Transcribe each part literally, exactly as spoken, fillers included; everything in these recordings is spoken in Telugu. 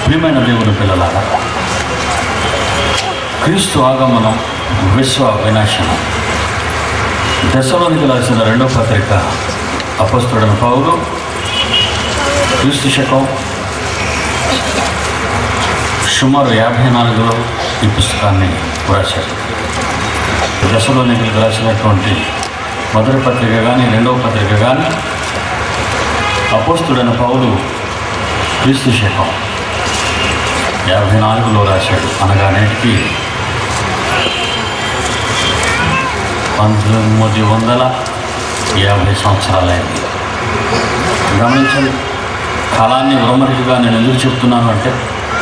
ప్రియమైన దేవుని పిల్లలారా, క్రీస్తు ఆగమనం, విశ్వ వినాశనం. దశలోనికి రాసిన రెండవ పత్రిక అపొస్తలుడైన పౌలు క్రీస్తు శకం సుమారు యాభై నాలుగులో ఈ పుస్తకాన్ని రాశారు. దశలోనికి రాసినటువంటి మొదటి పత్రిక కానీ రెండవ పత్రిక కానీ అపొస్తలుడైన పౌలు క్రీస్తు శకం యాభై నాలుగులో రాశాడు. అనగా నేటికి పంతొమ్మిది వందల యాభై సంవత్సరాలైంది. గమనించండి, కాలాన్ని విమరికగా నేను ఎందుకు చెప్తున్నాను అంటే,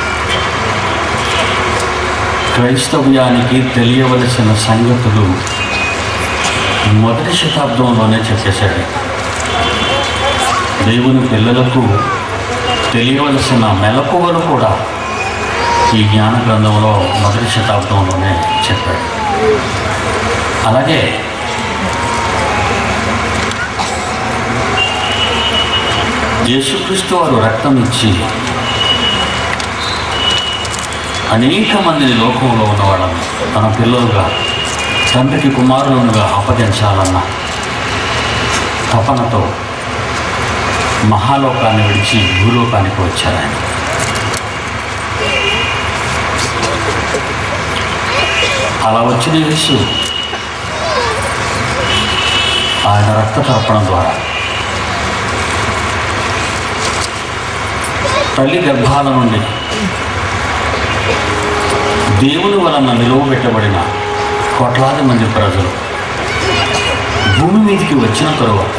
క్రైస్తవ్యానికి తెలియవలసిన సంగతులు మొదటి శతాబ్దంలోనే చెప్పేశాడు. దేవుని పిల్లలకు తెలియవలసిన మెలకువలు కూడా ఈ జ్ఞాన గ్రంథంలో మొదటి శతాబ్దంలోనే చెప్పాడు. అలాగే యేసుక్రీస్తు వారు రక్తం ఇచ్చి అనేక మందిని లోకంలో ఉన్న వాళ్ళని తన పిల్లలుగా తండ్రికి కుమారులుగా అప్పగించాలన్న తపనతో మహాలోకాన్ని విడిచి భూలోకానికి వచ్చారు ఆయన. అలా వచ్చిన యేసు ఆయన రక్త తర్పణ ద్వారా తల్లి గర్భాల నుండి దేవుని వలన నిలువబెట్టబడిన కోట్లాది మంది ప్రజలు భూమి మీదకి వచ్చిన తరువాత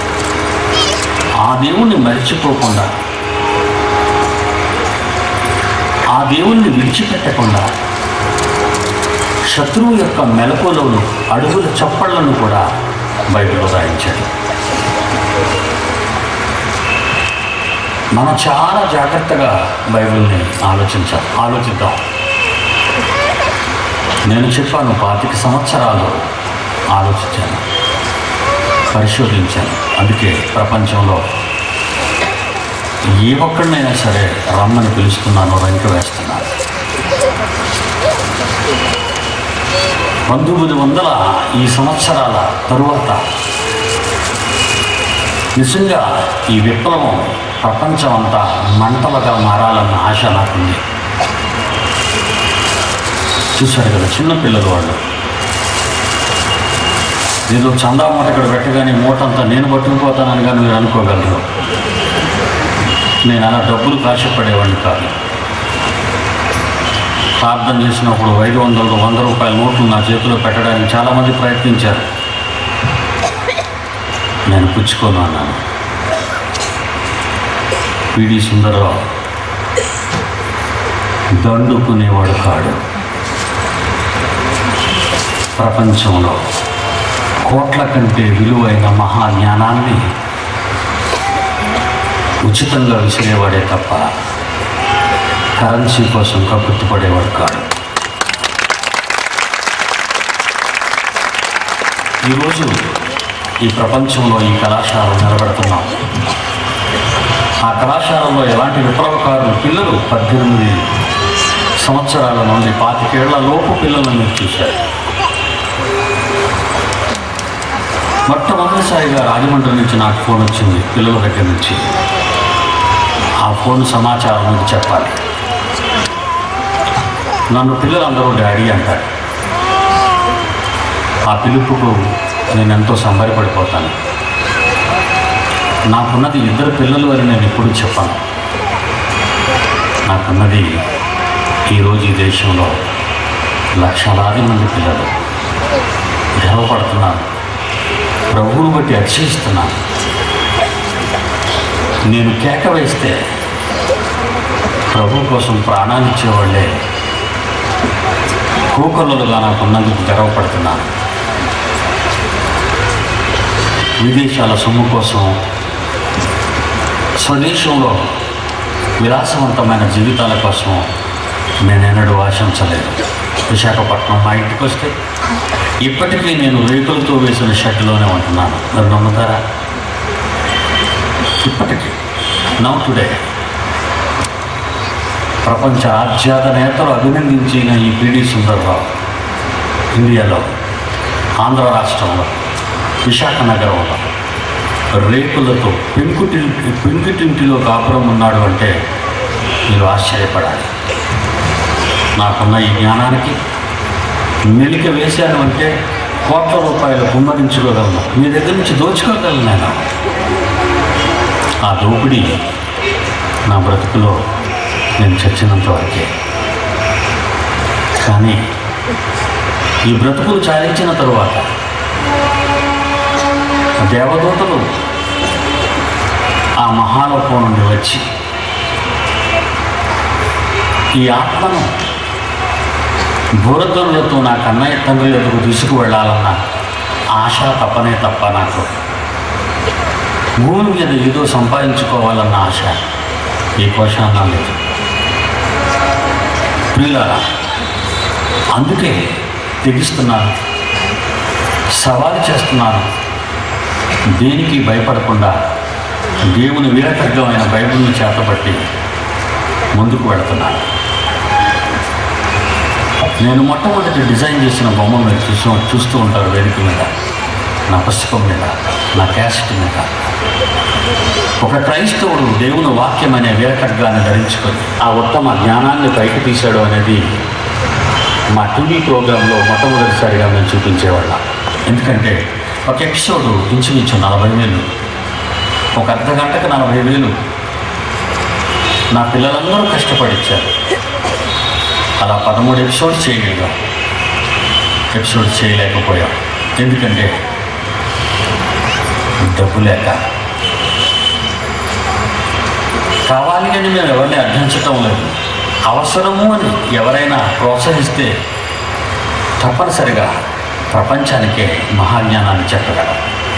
ఆ దేవుణ్ణి మరిచిపోకుండా, ఆ దేవుణ్ణి విడిచిపెట్టకుండా శత్రువు యొక్క మెలకువలను, అడుగుల చప్పళ్లను కూడా బైబిల్లో రాయించాడు. మనం చాలా జాగ్రత్తగా బైబిల్ని ఆలోచించాం ఆలోచిద్దాం నేను చెప్పాను, పాతిక సంవత్సరాలు ఆలోచించాను, పరిశోధించాను. అందుకే ప్రపంచంలో ఏ ఒక్కడినైనా సరే రమ్మని పిలుస్తున్నాను, రంక వేస్తున్నాను. పంతొమ్మిది వందల ఈ సంవత్సరాల తరువాత నిజంగా ఈ విప్లవం ప్రపంచం అంతా మంటలుగా మారాలన్న ఆశ నాకుంది. చూశారు కదా, చిన్నపిల్లలు వాళ్ళు ఏదో చందా మూట ఇక్కడ పెట్టగానే మూటంతా నేను పట్టుకుపోతానని కానీ మీరు అనుకోగలరు. నేను అలా డబ్బులు కాశపడేవాడిని కాదు. ప్రార్థన చేసినప్పుడు ఐదు వందలు వంద రూపాయల నోట్లు నా చేతిలో పెట్టడానికి చాలామంది ప్రయత్నించారు. నేను పుచ్చుకోను అన్నాను. పిడి సుందరరావు దండుకునేవాడు కాడు. ప్రపంచంలో కోట్ల కంటే విలువైన మహాజ్ఞానాన్ని ఉచితంగా విసిరేవాడే తప్ప కరెన్సీ కోసం కక్కుర్తిపడేవాడు కాడు. ఈరోజు ఈ ప్రపంచంలో ఈ కళాశాల నిలబెడుతున్నాం. ఆ కళాశాలలో ఎలాంటి విప్లవకారులు పిల్లలు పద్దెనిమిది సంవత్సరాల నుండి పాతికేళ్ల లోపు పిల్లలను మీరు చూశారు. మొట్టమొదటిసారిగా రాజమండ్రి నుంచి నాకు ఫోన్ వచ్చింది, పిల్లల దగ్గర నుంచి. ఆ ఫోన్ సమాచారం మీకు చెప్పాలి. నన్ను పిల్లలందరూ డాడీ అంటారు. ఆ పిలుపుకు నేను ఎంతో సంబరపడిపోతాను. నాకున్నది ఇద్దరు పిల్లలు అని నేను ఎప్పుడు చెప్పాను. నాకున్నది ఈరోజు ఈ దేశంలో లక్షలాది మంది పిల్లలు. గర్వపడుతున్నాను, ప్రభువుని బట్టి అర్చిస్తున్నాను. నేను కేక వేస్తే ప్రభు కోసం ప్రాణాలు ఇచ్చేవాళ్ళే కోకొల్లలుగా నాకున్నందుకు గర్వపడుతున్నాను. విదేశాల సొమ్ము కోసం, స్వదేశంలో విలాసవంతమైన జీవితాల కోసం నేనెన్నడూ ఆశించలేదు. విశాఖపట్నం మా ఇంటికి వస్తే ఇప్పటికీ నేను రేకులతో వేసిన షర్టులోనే ఉంటున్నాను. మరి నమ్ముతారా? ఇప్పటికీ నౌ టుడే ప్రపంచ రాజ్యాధ నేతలు అభినందించిన ఈ పిడి సుందర్రావు ఇండియాలో ఆంధ్ర రాష్ట్రంలో విశాఖ నగరంలో రేకులతో పెంకుటి పెంకుటింటిలో కాపురం ఉన్నాడు అంటే మీరు ఆశ్చర్యపడాలి. నాకున్న ఈ జ్ఞానానికి మెలిక వేశాను అంటే కోట్ల రూపాయలు కుమ్మరించుకోగలను, మీ దగ్గర నుంచి దోచుకోగలను. నేను ఆ దోపిడీ నా బ్రతుకులో నేను చచ్చినంత వరకే. కానీ ఈ బ్రతుకులు చాలించిన తరువాత దేవదూతలు ఆ మహాలోకం నుండి వచ్చి ఈ ఆత్మను బూరధ్వనులతో నా కన్నయ్య తండ్రి ఎదుగు తీసుకువెళ్ళాలన్న ఆశ తప్పనే తప్ప నాకు భూమి మీద ఏదో సంపాదించుకోవాలన్న ఆశ ఏ కోశాన లేదు. ప్రియులారా, అందుకే తెగిస్తున్నాను, సవాలు చేస్తున్నాను. దేనికి భయపడకుండా దేవుని వీరఖడ్గమైన బైబిల్ని చేతబట్టి ముందుకు వెళుతున్నాను. నేను మొట్టమొదటి డిజైన్ చేసిన బొమ్మ మీరు చూస్తూ చూస్తూ ఉంటారు వేదిక మీద, నా పుస్తకం మీద, నా క్యాసెట్ మీద. ఒక క్రైస్తవుడు దేవుని వాక్యం అనే వీరఖడ్గాన్ని ధరించుకొని ఆ ఉత్తమ జ్ఞానాన్ని పైకి తీశాడు అనేది మా టీవీ ప్రోగ్రాంలో మొట్టమొదటిసారిగా మేము చూపించేవాళ్ళం. ఎందుకంటే ఒక ఎపిసోడ్ ఇంచుమించు నలభై వేలు, ఒక అర్ధ గంటకు నలభై వేలు నా పిల్లలందరూ కష్టపడిచ్చారు. అలా పదమూడు ఎపిసోడ్స్ చేయగలిగాం. ఎపిసోడ్స్ చేయలేకపోయాం ఎందుకంటే డబ్బు లేక. కావాలి అని మేము ఎవరిని అర్థించటం లేదు, అవసరము అని ఎవరైనా ప్రోత్సహిస్తే తప్పనిసరిగా ప్రపంచానికే మహాజ్ఞానాన్ని చెప్పగలం.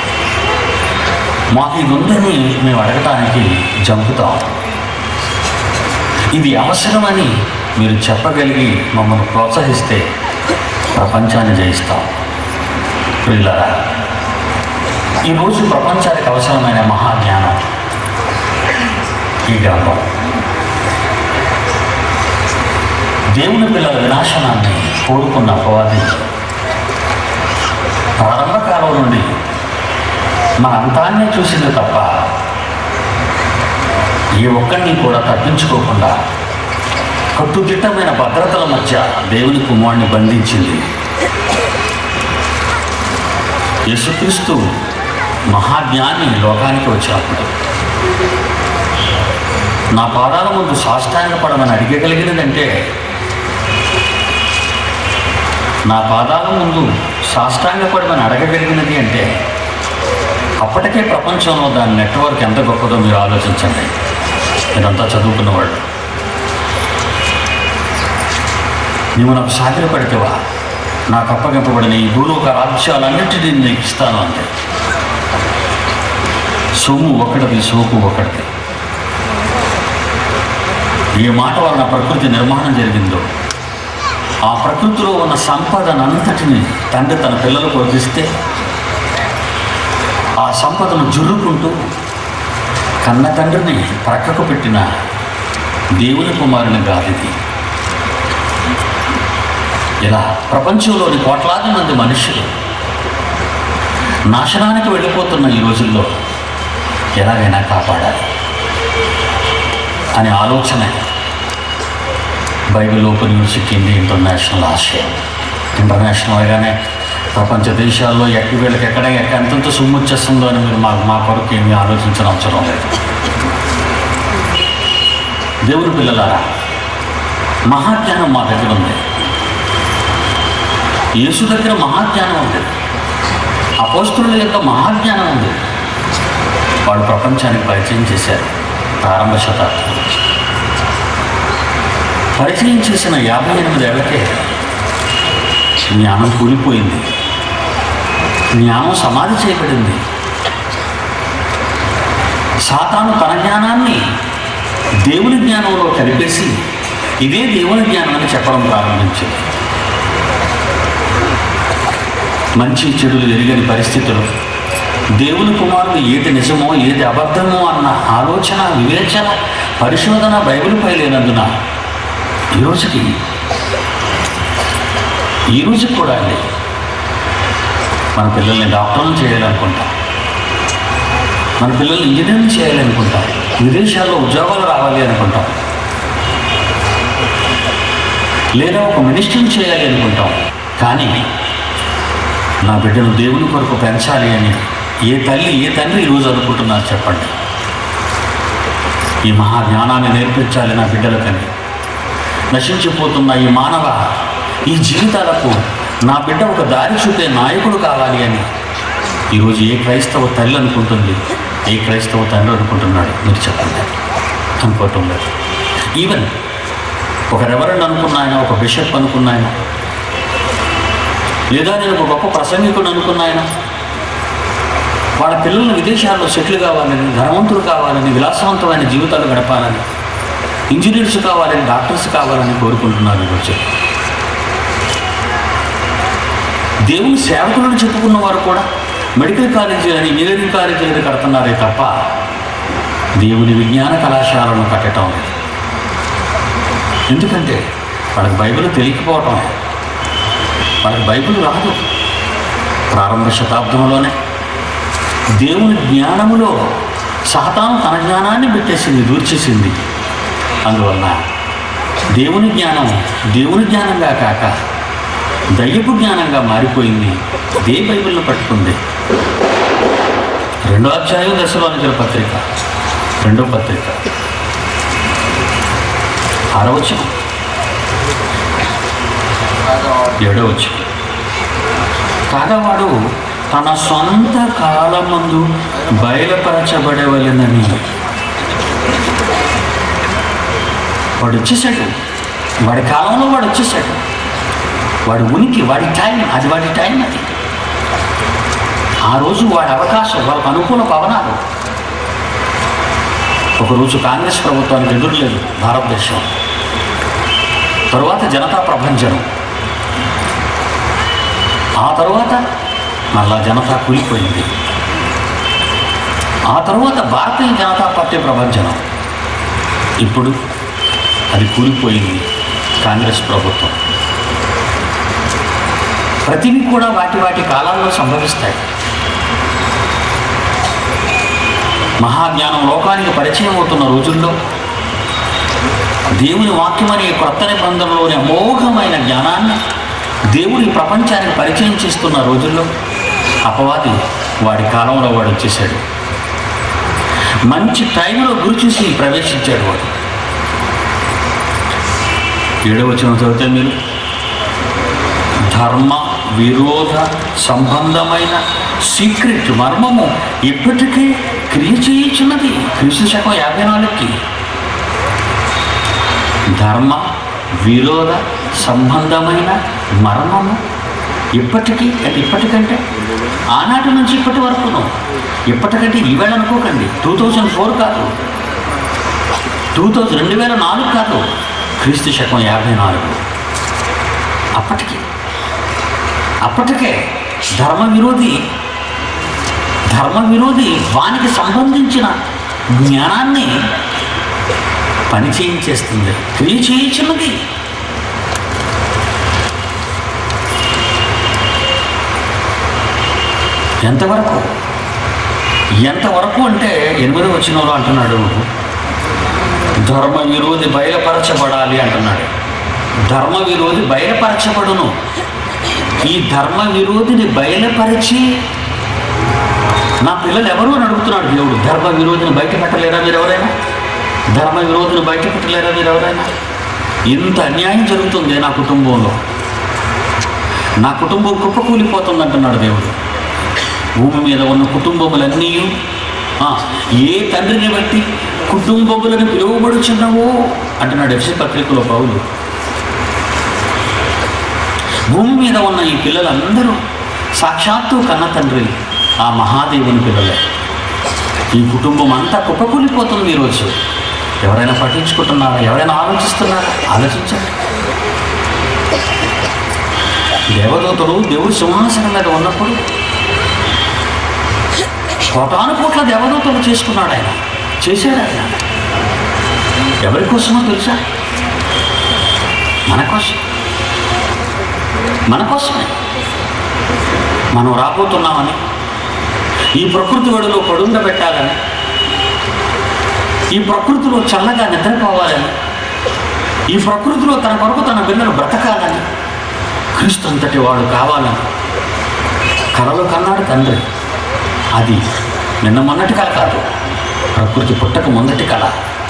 మాకు ఇది ఉందని మేము అడగటానికి జంపుతాం. ఇది అవసరమని మీరు చెప్పగలిగి మమ్మల్ని ప్రోత్సహిస్తే ప్రపంచాన్ని జయిస్తాం. ప్రియులారా, ఈరోజు ప్రపంచానికి అవసరమైన మహాజ్ఞానం ఈ గ్రంథం. దేవుని పిల్లల వినాశనాన్ని కోరుకున్న అపవాది ప్రారంభ కాలం నుండి మన అంతాన్ని చూసింది తప్ప ఏ ఒక్కరిని కూడా తప్పించుకోకుండా కట్టుదిట్టమైన భద్రతల మధ్య దేవుని కుమారుని బంధించింది. యేసుక్రీస్తు మహాజ్ఞాని లోకానికి వచ్చినప్పుడు నా పాదాల ముందు సాష్టాంగపడమని అడిగగలిగినదంటే, నా పాదాల ముందు సాష్టాంగపడమని అడగగలిగినది అంటే అప్పటికే ప్రపంచంలో దాని నెట్వర్క్ ఎంత గొప్పదో మీరు ఆలోచించండి. ఇదంతా చదువుకున్నవాళ్ళు. నీవు నాకు సాగిర పడితేవా, నాకు అప్పగింపబడిన ఈ భూలోక రాజ్యాలన్నింటినీ నీకు ఇస్తాను అంటే సొమ్ము ఒకటిది, సోకు ఒకటిది. ఏ మాట వలన ప్రకృతి నిర్మాణం జరిగిందో ఆ ప్రకృతిలో ఉన్న సంపదనంతటిని తండ్రి తన పిల్లలకు వదిలిస్తే ఆ సంపదను జుర్రుకుంటూ కన్న తండ్రిని ప్రక్కకు పెట్టిన దేవుని కుమారుని గాదిది. ఇలా ప్రపంచంలోని కోట్లాది మంది మనుషులు నాశనానికి వెళ్ళిపోతున్న ఈ రోజుల్లో ఎలాగైనా కాపాడాలి అనే ఆలోచన Bible Open University India International ఆశయం. ఇంటర్నేషనల్గానే ప్రపంచ దేశాల్లో ఎక్కడి వీళ్ళకి ఎక్కడ ఎక్కడ ఎంతెంత సొమ్ము వచ్చేస్తుందో అని మీరు మా మా కొరకు ఏమీ ఆలోచించిన అవసరం లేదు. దేవుని పిల్లలారా, మహాజ్ఞానం మా దగ్గర ఉంది. యేసు దగ్గర మహాజ్ఞానం ఉంది, అపోస్తలుల యొక్క మహాజ్ఞానం ఉంది. వాళ్ళు ప్రపంచానికి పరిచయం చేశారు. ప్రారంభ శతాబ్దం పరిచయం చేసిన యాభై ఎనిమిది ఏళ్ళకే జ్ఞానం కూలిపోయింది, జ్ఞానం సమాధి చేయబడింది. సాతాను తన జ్ఞానాన్ని దేవుని జ్ఞానంలో కలిపేసి ఇదే దేవుని జ్ఞానం అని చెప్పడం ప్రారంభించింది. మంచి చెడులు ఎరుగని పరిస్థితులు, దేవుని కుమారుడు ఏది నిజమో ఏది అబద్ధమో అన్న ఆలోచన, వివేచన, పరిశోధన బైబిల్పై లేనందున ఈరోజుకి ఈ రోజుకి కూడా అండి మన పిల్లల్ని డాక్టర్లు చేయాలనుకుంటాం, మన పిల్లల్ని ఇంజనీరింగ్ చేయాలనుకుంటాం, విదేశాల్లో ఉద్యోగాలు రావాలి అనుకుంటాం, లేదా ఒక మినిస్ట్రీని చేయాలి అనుకుంటాం. కానీ నా బిడ్డను దేవుని కొరకు పెంచాలి అని ఏ తల్లి ఏ తండ్రి ఈరోజు అనుకుంటున్నారు చెప్పండి? ఈ మహా జ్ఞానాన్ని నేర్పించాలి నా బిడ్డలకని. నశించిపోతున్న ఈ మానవ ఈ జీవితాలకు నా బిడ్డ ఒక దారి చూపే నాయకుడు కావాలి అని ఈరోజు ఏ క్రైస్తవ తల్లి అనుకుంటుంది, ఏ క్రైస్తవ తండ్రి అనుకుంటున్నాడు? మీరు చెప్పండి. అనుకోవటం లేదు. ఈవెన్ ఒక రెవరెండ్ అనుకున్నాయన, ఒక బిషప్ అనుకున్నాయన, లేదా నేను ఒక గొప్ప ప్రసంగికుడు అనుకున్నాయన, వాళ్ళ పిల్లలను విదేశాల్లో సెటిల్ కావాలని, ధనవంతులు కావాలని, విలాసవంతమైన జీవితాలు గడపాలని, ఇంజనీర్స్ కావాలని, డాక్టర్స్ కావాలని కోరుకుంటున్నారు. ఈరోజు దేవుని సేవకులను చెప్పుకున్న వారు కూడా మెడికల్ కాలేజీలని, ఇంజనీరింగ్ కాలేజీలని కడుతున్నారే తప్ప దేవుని విజ్ఞాన కళాశాలను కట్టడం లేదు. ఎందుకంటే వాళ్ళకి బైబిల్ తెలియకపోవటం, వాళ్ళకి బైబిల్ రాదు. ప్రారంభ శతాబ్దంలోనే దేవుని జ్ఞానములో సాతాను తన జ్ఞానాన్ని పెట్టేసింది, దూర్చేసింది. అందువల్ల దేవుని జ్ఞానం దేవుని జ్ఞానంగా కాక దయ్యపు జ్ఞానంగా మారిపోయింది. దే బైబిల్ను పట్టుకుంది. రెండో అధ్యాయం దశలోనికల పత్రిక, రెండో పత్రిక ఆరవచనం, ఏడవచనం. కాగా వాడు తన సొంత కాలమందు బయలుపరచబడవలెనని వాడు వచ్చేసాడు. వాడి కాలంలో వాడు వచ్చేసాడు. వాడి ఉనికి, వాడి టైం, అది వాడి టైం. అది ఆ రోజు వాడి అవకాశం, వాళ్ళకు అనుకూల పవనాలు. ఒకరోజు కాంగ్రెస్ ప్రభుత్వానికి ఎదురులేదు భారతదేశం. తరువాత జనతా ప్రభంజనం, ఆ తరువాత మళ్ళా జనతా కూలిపోయింది. ఆ తరువాత భారతీయ జనతా పార్టీ ప్రభంజనం. ఇప్పుడు అది కూలిపోయింది కాంగ్రెస్ ప్రభుత్వం. ప్రతివి కూడా వాటి వాటి కాలాల్లో సంభవిస్తాయి. మహాజ్ఞానం లోకానికి పరిచయం అవుతున్న రోజుల్లో దేవుని వాక్యం అనే కొత్త నిబంధనలోని అమోఘమైన జ్ఞానాన్ని దేవుడి ప్రపంచానికి పరిచయం చేస్తున్న రోజుల్లో అపవాది వాడి కాలంలో వాడు వచ్చేసాడు. మంచి టైంలో గురి చూసి ప్రవేశించాడు వాడు. ఏడవ వచనం చదివితే మీరు, ధర్మ విరోధ సంబంధమైన సీక్రెట్ మర్మము ఇప్పటికీ క్రియ చేయించున్నది. క్రీస్తు శకం యాభై నాలుగుకి ధర్మ విరోధ సంబంధమైన మర్మము ఇప్పటికీ, అంటే ఇప్పటికంటే ఆనాటి నుంచి ఇప్పటి వరకును, ఇప్పటికంటే ఈవేళ అనుకోకండి. టూ థౌజండ్ ఫోర్ కాదు, టూ థౌజండ్ రెండు వేల నాలుగు కాదు, క్రీస్తు శకం యాభై నాలుగు. అప్పటికి అప్పటికే ధర్మ విరోధి ధర్మ విరోధి వానికి సంబంధించిన జ్ఞానాన్ని పని చేయించేస్తుంది, క్రియ చేయించున్నది. ఎంతవరకు ఎంతవరకు అంటే ఎనిమిది వచనంలో అంటున్నాడు, ధర్మ విరోధి బయలుపరచబడాలి అంటున్నాడు. ధర్మ విరోధి బయలుపరచబడును. ఈ ధర్మ విరోధిని బయలుపరిచి నా పిల్లలు ఎవరు అని అడుగుతున్నాడు దేవుడు. ధర్మ విరోధిని బయట పెట్టలేరా మీరు ఎవరైనా? ధర్మ విరోధిని బయట పెట్టలేరా మీరు ఎవరైనా? ఇంత అన్యాయం జరుగుతుంది నా కుటుంబంలో, నా కుటుంబం కుప్పకూలిపోతుంది అంటున్నాడు దేవుడు. భూమి మీద ఉన్న కుటుంబములన్నీ ఏ తండ్రిని బట్టి కుటుంబములను పిలువబడుచున్నావో అంటున్నాడు ఎఫెసీ పత్రికలో పౌలు. భూమి మీద ఉన్న ఈ పిల్లలందరూ సాక్షాత్తు కన్న తండ్రి ఆ మహాదేవుని పిల్లలే. ఈ కుటుంబం అంతా కుప్పకూలిపోతుంది ఈరోజు. ఎవరైనా పట్టించుకుంటున్నారా? ఎవరైనా ఆలోచిస్తున్నారా? ఆలోచించండి. దేవదూతలు దేవుడి సింహాసనం మీద ఉన్నప్పుడు కోటాను కోట్ల దేవదూతలు చేసుకున్నాడు ఆయన, చేశాడు ఆయన. ఎవరి కోసమో తెలుసా? మన కోసం, మన కోసమే. మనం రాబోతున్నామని, ఈ ప్రకృతి ఒడిలో పడుండబెట్టాలని, ఈ ప్రకృతిలో చల్లగా నిద్రపోవాలని, ఈ ప్రకృతిలో తన కొరకు తన బిడ్డలు బ్రతకాలని, క్రీస్తు అంతటి వాడు కావాలని కలలు కన్నాడు తండ్రి. అది నిన్న మొన్నటి కళ కాదు, ప్రకృతి పుట్టక మొదటి కళ.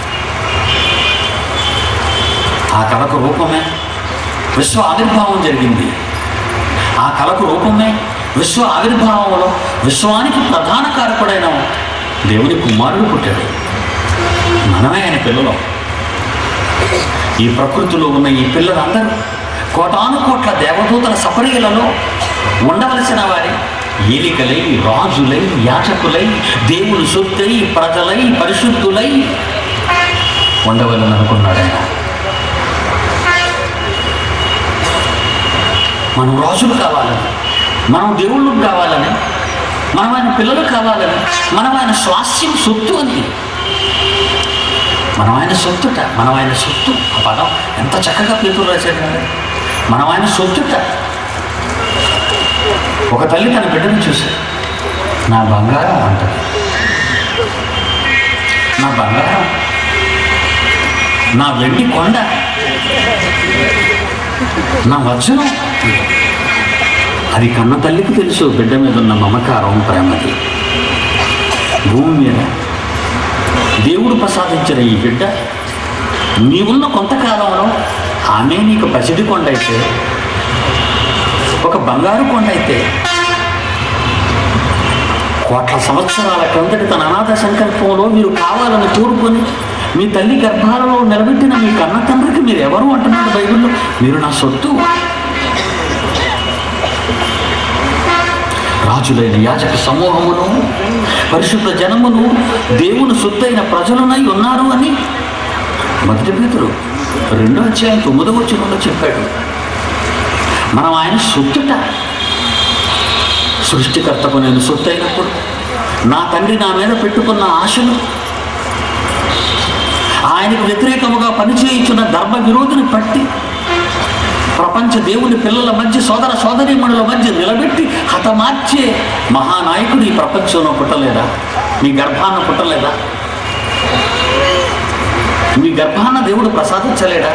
ఆ కళకు రూపమే విశ్వ ఆవిర్భావం జరిగింది. ఆ కళకు రూపమే విశ్వ ఆవిర్భావంలో విశ్వానికి ప్రధాన కారకుడైన దేవుని కుమారుడు పుట్టాడు. మనమే ఆయన పిల్లలు. ఈ ప్రకృతిలో ఉన్న ఈ పిల్లలందరూ కోటాను కోట్ల దేవదూతల సపర్యలలో ఉండవలసిన వారి ఏలికలై, రాజులై, యాజకులై, దేవుని సొత్తై, ప్రజలై, పరిశుద్ధులై ఉండవలని అనుకున్నాడు ఆయన. మనం రాజులు కావాలని, మనం దేవుళ్ళు కావాలని, మనం ఆయన పిల్లలు కావాలని, మనం ఆయన స్వాస్థ్యం సొత్తు అని, మనం ఆయన సొత్తుట, మనం ఆయన సొత్తు. ఆ పదం ఎంత చక్కగా పేతురు రాశాడు కదా, మనం ఆయన సొత్తుట. ఒక తల్లి తన బిడ్డను చూసి నా బంగారం అంటది, నా బంగారం, నా వెండి కొండ, నా వజ్రం. అది కన్న తల్లికి తెలుసు బిడ్డ మీద ఉన్న మమకారం, ప్రేమది. భూమి మీద దేవుడు ప్రసాదించిన ఈ బిడ్డ నీవున్న కొంతకాలంలో ఆమె నీకు పసిడి కొండ అయితే, ఒక బంగారు కొండ అయితే, కోట్ల సంవత్సరాల క్రిందటి తన అనాథ సంకల్పంలో మీరు కావాలని కోరుకొని మీ తల్లి గర్భాలలో నిలబెట్టిన మీ కన్న తండ్రికి మీరు ఎవరు అంటున్నాడు బైబిల్లో? మీరు నా సొత్తు. రాజులైన యాజక సమూహమును, పరిశుద్ధ జనమును, దేవుని సొత్తైన ప్రజలునై ఉన్నారు అని మొదటి పేతురు రెండో అధ్యాయం తొమ్మిదవ వచనంలో చెప్పాడు. మనం ఆయన సొత్తుట. సృష్టికర్తకు నేను సొత్తు అయినప్పుడు నా తండ్రి నా మీద పెట్టుకున్న ఆశలు, ఆయనకు వ్యతిరేకముగా పనిచేయించిన ధర్మ విరోధిని పట్టి ప్రపంచ దేవుని పిల్లల మధ్య, సోదర సోదరీమణుల మధ్య నిలబెట్టి హతమార్చే మహానాయకుడు ఈ ప్రపంచంలో పుట్టలేదా? మీ గర్భాన్న పుట్టలేదా? మీ గర్భాన్న దేవుడు ప్రసాదించలేడా?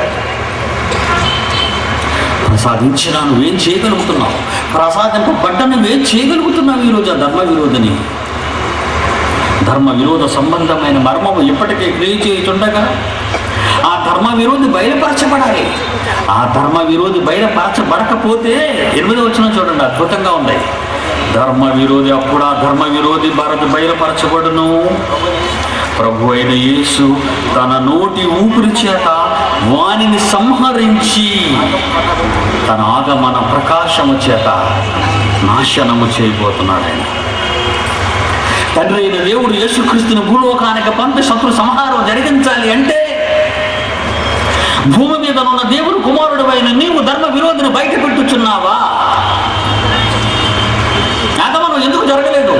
ప్రసాదించిన నువ్వేం చేయగలుగుతున్నావు? ప్రసాదింపబడ్డ నువ్వేం చేయగలుగుతున్నావు? ఈరోజు ఆ ధర్మ విరోధిని, ధర్మ విరోధ సంబంధమైన మర్మము ఇప్పటికే క్రియ చేయుచుండగా ఆ ధర్మ విరోధి బయలుపరచబడాలి. ఆ ధర్మ విరోధి బయలుపరచబడకపోతే ఎనిమిది వచనం చూడండి, అద్భుతంగా ఉంది. ధర్మ విరోధి అప్పుడు ఆ ధర్మ విరోధి భారత బయలుపరచబడును. ప్రభు అయిన యేసు తన నోటి ఊపిరి చేత వానిని సంహరించి తన ఆగమన ప్రకాశము చేత నాశనము చేయబోతున్నాడు. ఆయన తండ్రి అయిన దేవుడు యేసుక్రీస్తుని భూలోకానికి పంపి శత్రు సంహారం జరిగించాలి అంటే భూమి మీద ఉన్న దేవుడు కుమారుడు అయిన నీవు ధర్మ విరోధిని బయట పెట్టుచున్నావా? ఆగమనం ఎందుకు జరగలేదు?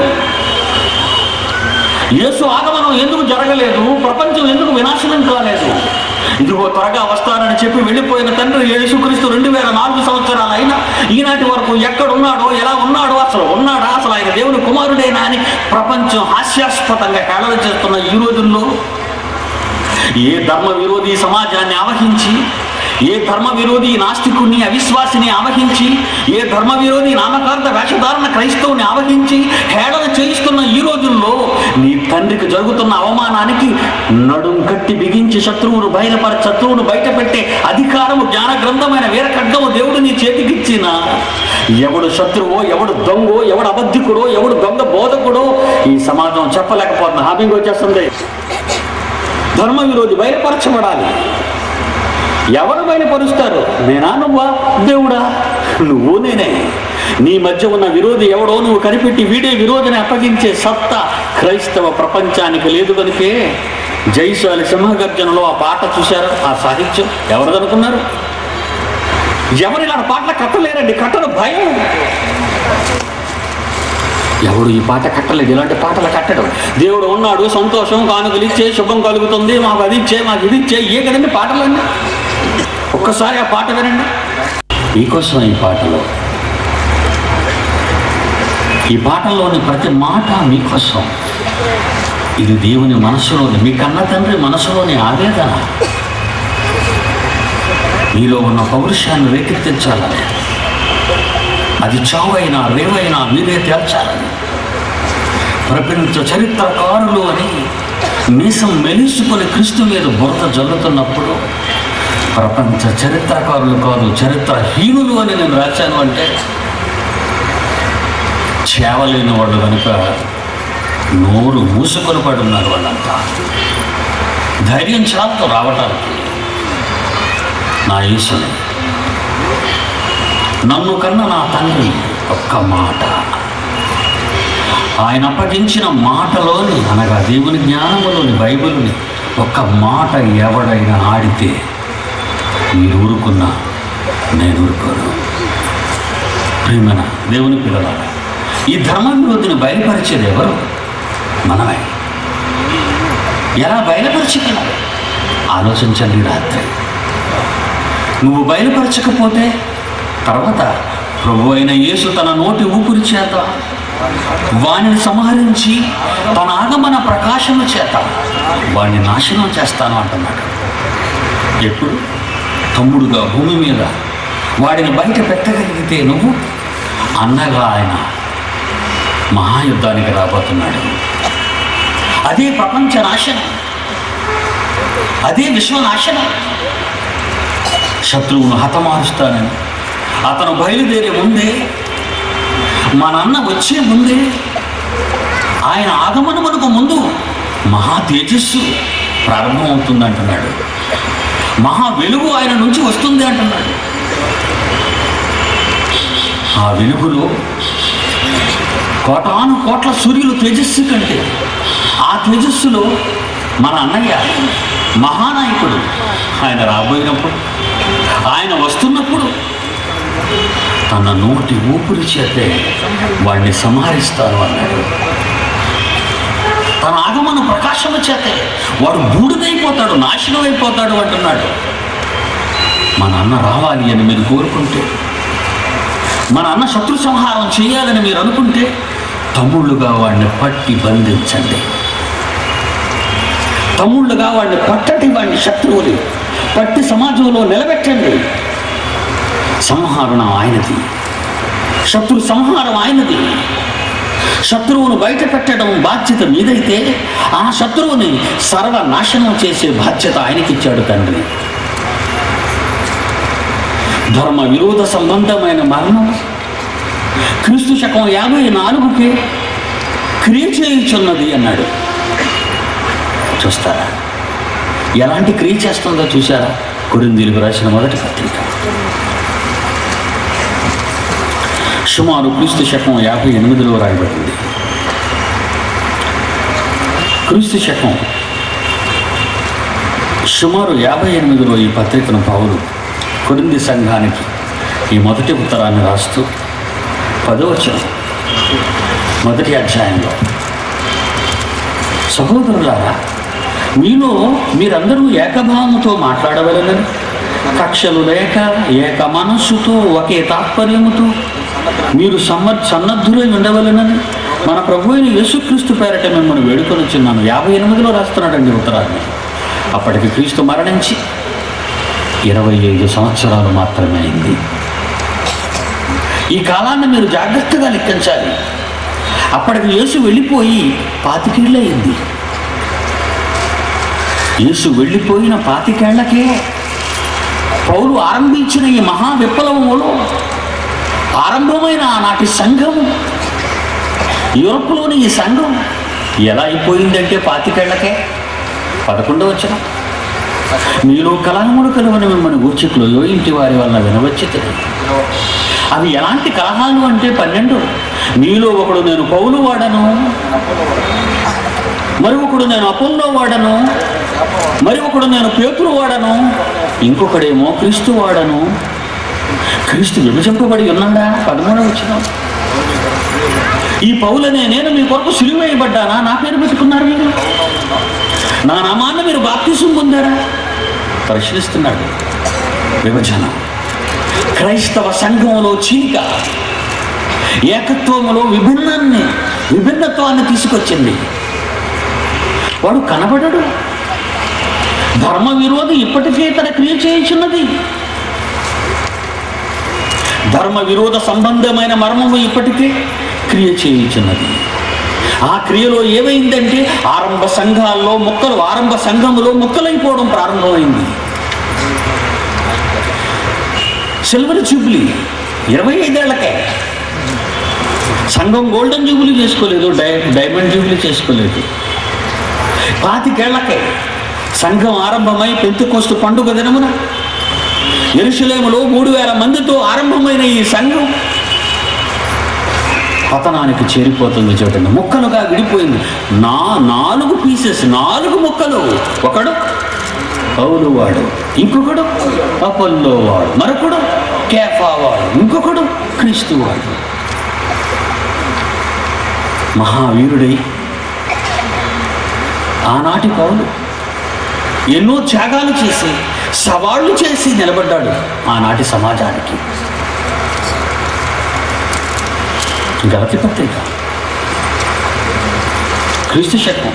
యేసు ఆగమనం ఎందుకు జరగలేదు? ప్రపంచం ఎందుకు వినాశనం కాలేదు? ఇదిగో త్వరగా వస్తానని చెప్పి వెళ్ళిపోయిన తండ్రి యేసుక్రీస్తు రెండు వేల నాలుగు సంవత్సరాలు అయినా ఈనాటి వరకు ఎక్కడున్నాడో, ఎలా ఉన్నాడో, అసలు ఉన్నాడా, అసలు ఆయన దేవుని కుమారుడేనా అని ప్రపంచం హాస్యాస్పదంగా హేళన చేస్తున్న ఈ రోజుల్లో ఏ ధర్మ విరోధి సమాజాన్ని ఆవహించి, ఏ ధర్మ విరోధి నాస్తికుడిని, అవిశ్వాసిని ఆవహించి, ఏ ధర్మ విరోధి నామకార్థ వేషధారణ క్రైస్తవుని ఆవహించి హేళన చేయిస్తున్న ఈ రోజుల్లో నీ తండ్రికి జరుగుతున్న అవమానానికి నడుం కట్టి బిగించి శత్రువును బయలుపర శత్రువును బయట పెట్టే అధికారము, జ్ఞాన గ్రంథమైన వీర ఖడ్గము దేవుడు నీ చేతికిచ్చిన ఎవడు శత్రువో, ఎవడు దొంగో, ఎవడు అబద్ధికుడో, ఎవడు దొంగ బోధకుడో ఈ సమాజం చెప్పలేకపోతుంది. హామీగా వచ్చేస్తుంది. ధర్మ విరోధి బయలుపరచబడాలి. ఎవరు బయలుపరుస్తారు? నేనా, నువ్వా, దేవుడా? నువ్వు నేనే. నీ మధ్య ఉన్న విరోధి ఎవడో నువ్వు కనిపెట్టి వీడే విరోధిని అప్పగించే సత్తా క్రైస్తవ ప్రపంచానికి లేదు. కనుకే జైశాలి సింహగర్జనలో ఆ పాట చూశారు, ఆ సాహిత్యం ఎవరిదనుకున్నారు? ఎవరు ఇలాంటి పాటలు కట్టలేరండి, కట్టరు, భయం. ఎవడు ఈ పాట కట్టలేదు, ఇలాంటి పాటలు కట్టడం. దేవుడు ఉన్నాడు, సంతోషం, కానుకలు ఇచ్చే, శుభం కలుగుతుంది, మాకు అది ఇచ్చే, మాకు ఇది ఇచ్చే, ఏ కదండి పాటలన్నీ. ఒక్కసారి ఆ పాట వినండి. మీకోసం ఈ పాటలో, ఈ పాటలోని ప్రతి మాట మీకోసం. ఇది దేవుని మనసులోని, మీ కన్న తండ్రి మనసులోని ఆవేదన. మీలో ఉన్న పౌరుషాన్ని రేకెత్తించాలని, అది చావైనా రేవైనా మీరే తేల్చాలని. ప్రపంచ చరిత్రకారులు అని మీసం మెలుసుకొని క్రీస్తు మీద బురద జల్లుతున్నప్పుడు, ప్రపంచ చరిత్రకారులు కాదు చరిత్రహీనులు అని నేను రాశాను అంటే, చేవలేని వాళ్ళు కనుక నోరు మూసుకొని పడి ఉన్నారు వాళ్ళంతా. ధైర్యం చాలతో రావటానికి. నా యేసుని, నన్ను కన్నా నా తండ్రి ఒక్క మాట, ఆయన అప్పగించిన మాటలోని, అనగా దేవుని జ్ఞానములోని, బైబిల్ని ఒక్క మాట ఎవడైనా ఆడితే మీరు ఊరుకున్నా నేను ఊరుకోను. ప్రియమైన దేవుని పిల్లలారా, ఈ ధర్మవిరోధిని బయలుపరిచేది ఎవరు? మనమే. ఎలా బయలుపరచగలం? ఆలోచించండి. రాత్రి నువ్వు బయలుపరచకపోతే తర్వాత ప్రభు అయిన యేసు తన నోటి ఊపిరి చేత వాణిని సంహరించి తన ఆగమన ప్రకాశము చేత వాణ్ణి నాశనం చేస్తాను అంటున్నాడు. ఎప్పుడు? తమ్ముడుగా భూమి మీద వాడిని బయట పెట్టగలిగితే నువ్వు అన్నగా ఆయన మహాయుద్ధానికి రాబోతున్నాడు. అదే ప్రపంచ నాశనం, అదే విశ్వనాశనం. శత్రువును హతమారుస్తానని అతను బయలుదేరే ముందే, మా నాన్న వచ్చే ముందే, ఆయన ఆగమనమునకు ముందు మహా తేజస్సు ప్రారంభమవుతుంది అంటున్నాడు. మహా వెలుగు ఆయన నుంచి వస్తుంది అంటున్నాడు. ఆ వెలుగులో కోటాను కోట్ల సూర్యులు తేజస్సు కంటే, ఆ తేజస్సులో మన అన్నయ్య మహానాయకుడు ఆయన రాబోయినప్పుడు, ఆయన వస్తున్నప్పుడు తన నోటి ఊపిరి చేతే వాడిని సంహరిస్తాను అన్నాడు. తన ఆగమన ప్రకాశము చేతే వాడు బూడిదైపోతాడు, నాశనం అయిపోతాడు అంటున్నాడు. మన అన్న రావాలి అని మీరు కోరుకుంటే, మన అన్న శత్రు సంహారం చేయాలని మీరు అనుకుంటే, తమ్ముళ్ళుగా వాడిని పట్టి బంధించండి. తమ్ముళ్ళుగా వాడిని పట్టటి వాడిని శత్రువుని పట్టి సమాజంలో నిలబెట్టండి. సంహారణ ఆయనది, శత్రు సంహారం ఆయనది. శత్రువును బయట పెట్టడం బాధ్యత మీదైతే, ఆ శత్రువుని సర్వనాశనం చేసే బాధ్యత ఆయనకిచ్చాడు తండ్రి. ధర్మ విరోధ సంబంధమైన మరణం క్రీస్తు శకం యాభై నాలుగుకే క్రియ చేయుచున్నది అన్నాడు. చూస్తారా ఎలాంటి క్రియ చేస్తుందో? చూసారా? కొరింథీయులకు రాసిన మొదటి పత్రిక సుమారు క్రీస్తు శకం యాభై ఎనిమిదిలో రాయబడింది. క్రీస్తు శకం సుమారు యాభై ఎనిమిదిలో ఈ పత్రికను పౌలు కొరింథీ సంఘానికి ఈ మొదటి ఉత్తరాన్ని రాస్తూ పదో వచనం మొదటి అధ్యాయంలో, సహోదరులారా, మీలో మీరందరూ ఏకభావముతో మాట్లాడవలెనని, కక్షలు లేక ఏక మనస్సుతో ఒకే తాత్పర్యముతో మీరు సమ్మ సన్నద్ధులై ఉండవలెనని మన ప్రభు అయిన యేసుక్రీస్తు పేరట మిమ్మల్ని వేడుకొని వచ్చిన్నాను. యాభై ఎనిమిదిలో రాస్తున్నాడండి ఉత్తరాన్ని. అప్పటికి క్రీస్తు మరణించి ఇరవై ఐదు సంవత్సరాలు మాత్రమే అయింది. ఈ కాలాన్ని మీరు జాగ్రత్తగా లెక్కించాలి. అప్పటికి యేసు వెళ్ళిపోయి పాతికేళ్ళు అయింది. యేసు వెళ్ళిపోయిన పాతికేళ్లకే పౌలు ఆరంభించిన ఈ మహా విప్లవములో ఆరంభమైన ఆనాటి సంఘం, యూరప్లోని ఈ సంఘం ఎలా అయిపోయిందంటే పాతికేళ్లకే. పదకొండవ వచనం, మీలో కలహములు కలువని మిమ్మల్ని ఊర్చికులు ఇంటి వారి వల్ల వినవచ్చితే. అవి ఎలాంటి కలహాలు అంటే పన్నెండు, మీలో ఒకడు నేను పౌలు వాడను, మరి ఒకడు నేను అపోల్లో వాడను, మరి ఒకడు నేను పేతురు వాడను, ఇంకొకడేమో క్రీస్తు వాడను. క్రీస్తు విభజింపబడి ఉన్నాడా? పదమూడవ వచనం, ఈ పౌలనే నేను మీ కొరకు సిలువ వేయబడ్డానా? నా పేరు పెట్టుకున్నారు మీరు? నా నామాన్ని మీరు బాప్తిసం పొందారా? ప్రశ్నిస్తున్నాడు. విభజన, క్రైస్తవ సంఘంలో చీలిక, ఏకత్వములో విభిన్నాన్ని విభిన్నత్వాన్ని తీసుకొచ్చింది. వాడు కనబడడు. ధర్మ విరోధి ఇప్పటికే తన క్రియ చేయించున్నది. ధర్మ విరోధ సంబంధమైన మర్మము ఇప్పటికే క్రియ చేయించున్నది. ఆ క్రియలో ఏమైందంటే ఆరంభ సంఘాల్లో మొక్కలు ఆరంభ సంఘములో మొక్కలైపోవడం ప్రారంభమైంది. సిల్వర్ జూబ్లీ ఇరవై ఐదేళ్లకే. సంఘం గోల్డెన్ జూబ్లీ చేసుకోలేదు, డై డైమండ్ జూబ్లీ చేసుకోలేదు. పాతికేళ్లకే సంఘం ఆరంభమై పెంతెకోస్తు పండుగ దినమున యెరూషలేములో మూడు వేల మందితో ఆరంభమైన ఈ సంఘం పతనానికి చేరిపోతుంది. చూడండి, ముక్కలుగా విడిపోయింది. నా నాలుగు పీసెస్, నాలుగు ముక్కలు. ఒకడు పౌలు వాడు, ఇంకొకడు అపోల్లో వాడు, మరొకడు కేఫా వాడు, ఇంకొకడు క్రీస్తు వాడు. మహావీరుడై ఆనాటి పౌలు ఎన్నో త్యాగాలు చేసి సవాళ్లు చేసి నిలబడ్డాడు ఆనాటి సమాజానికి. గలతీ పత్రిక క్రీస్తు శకం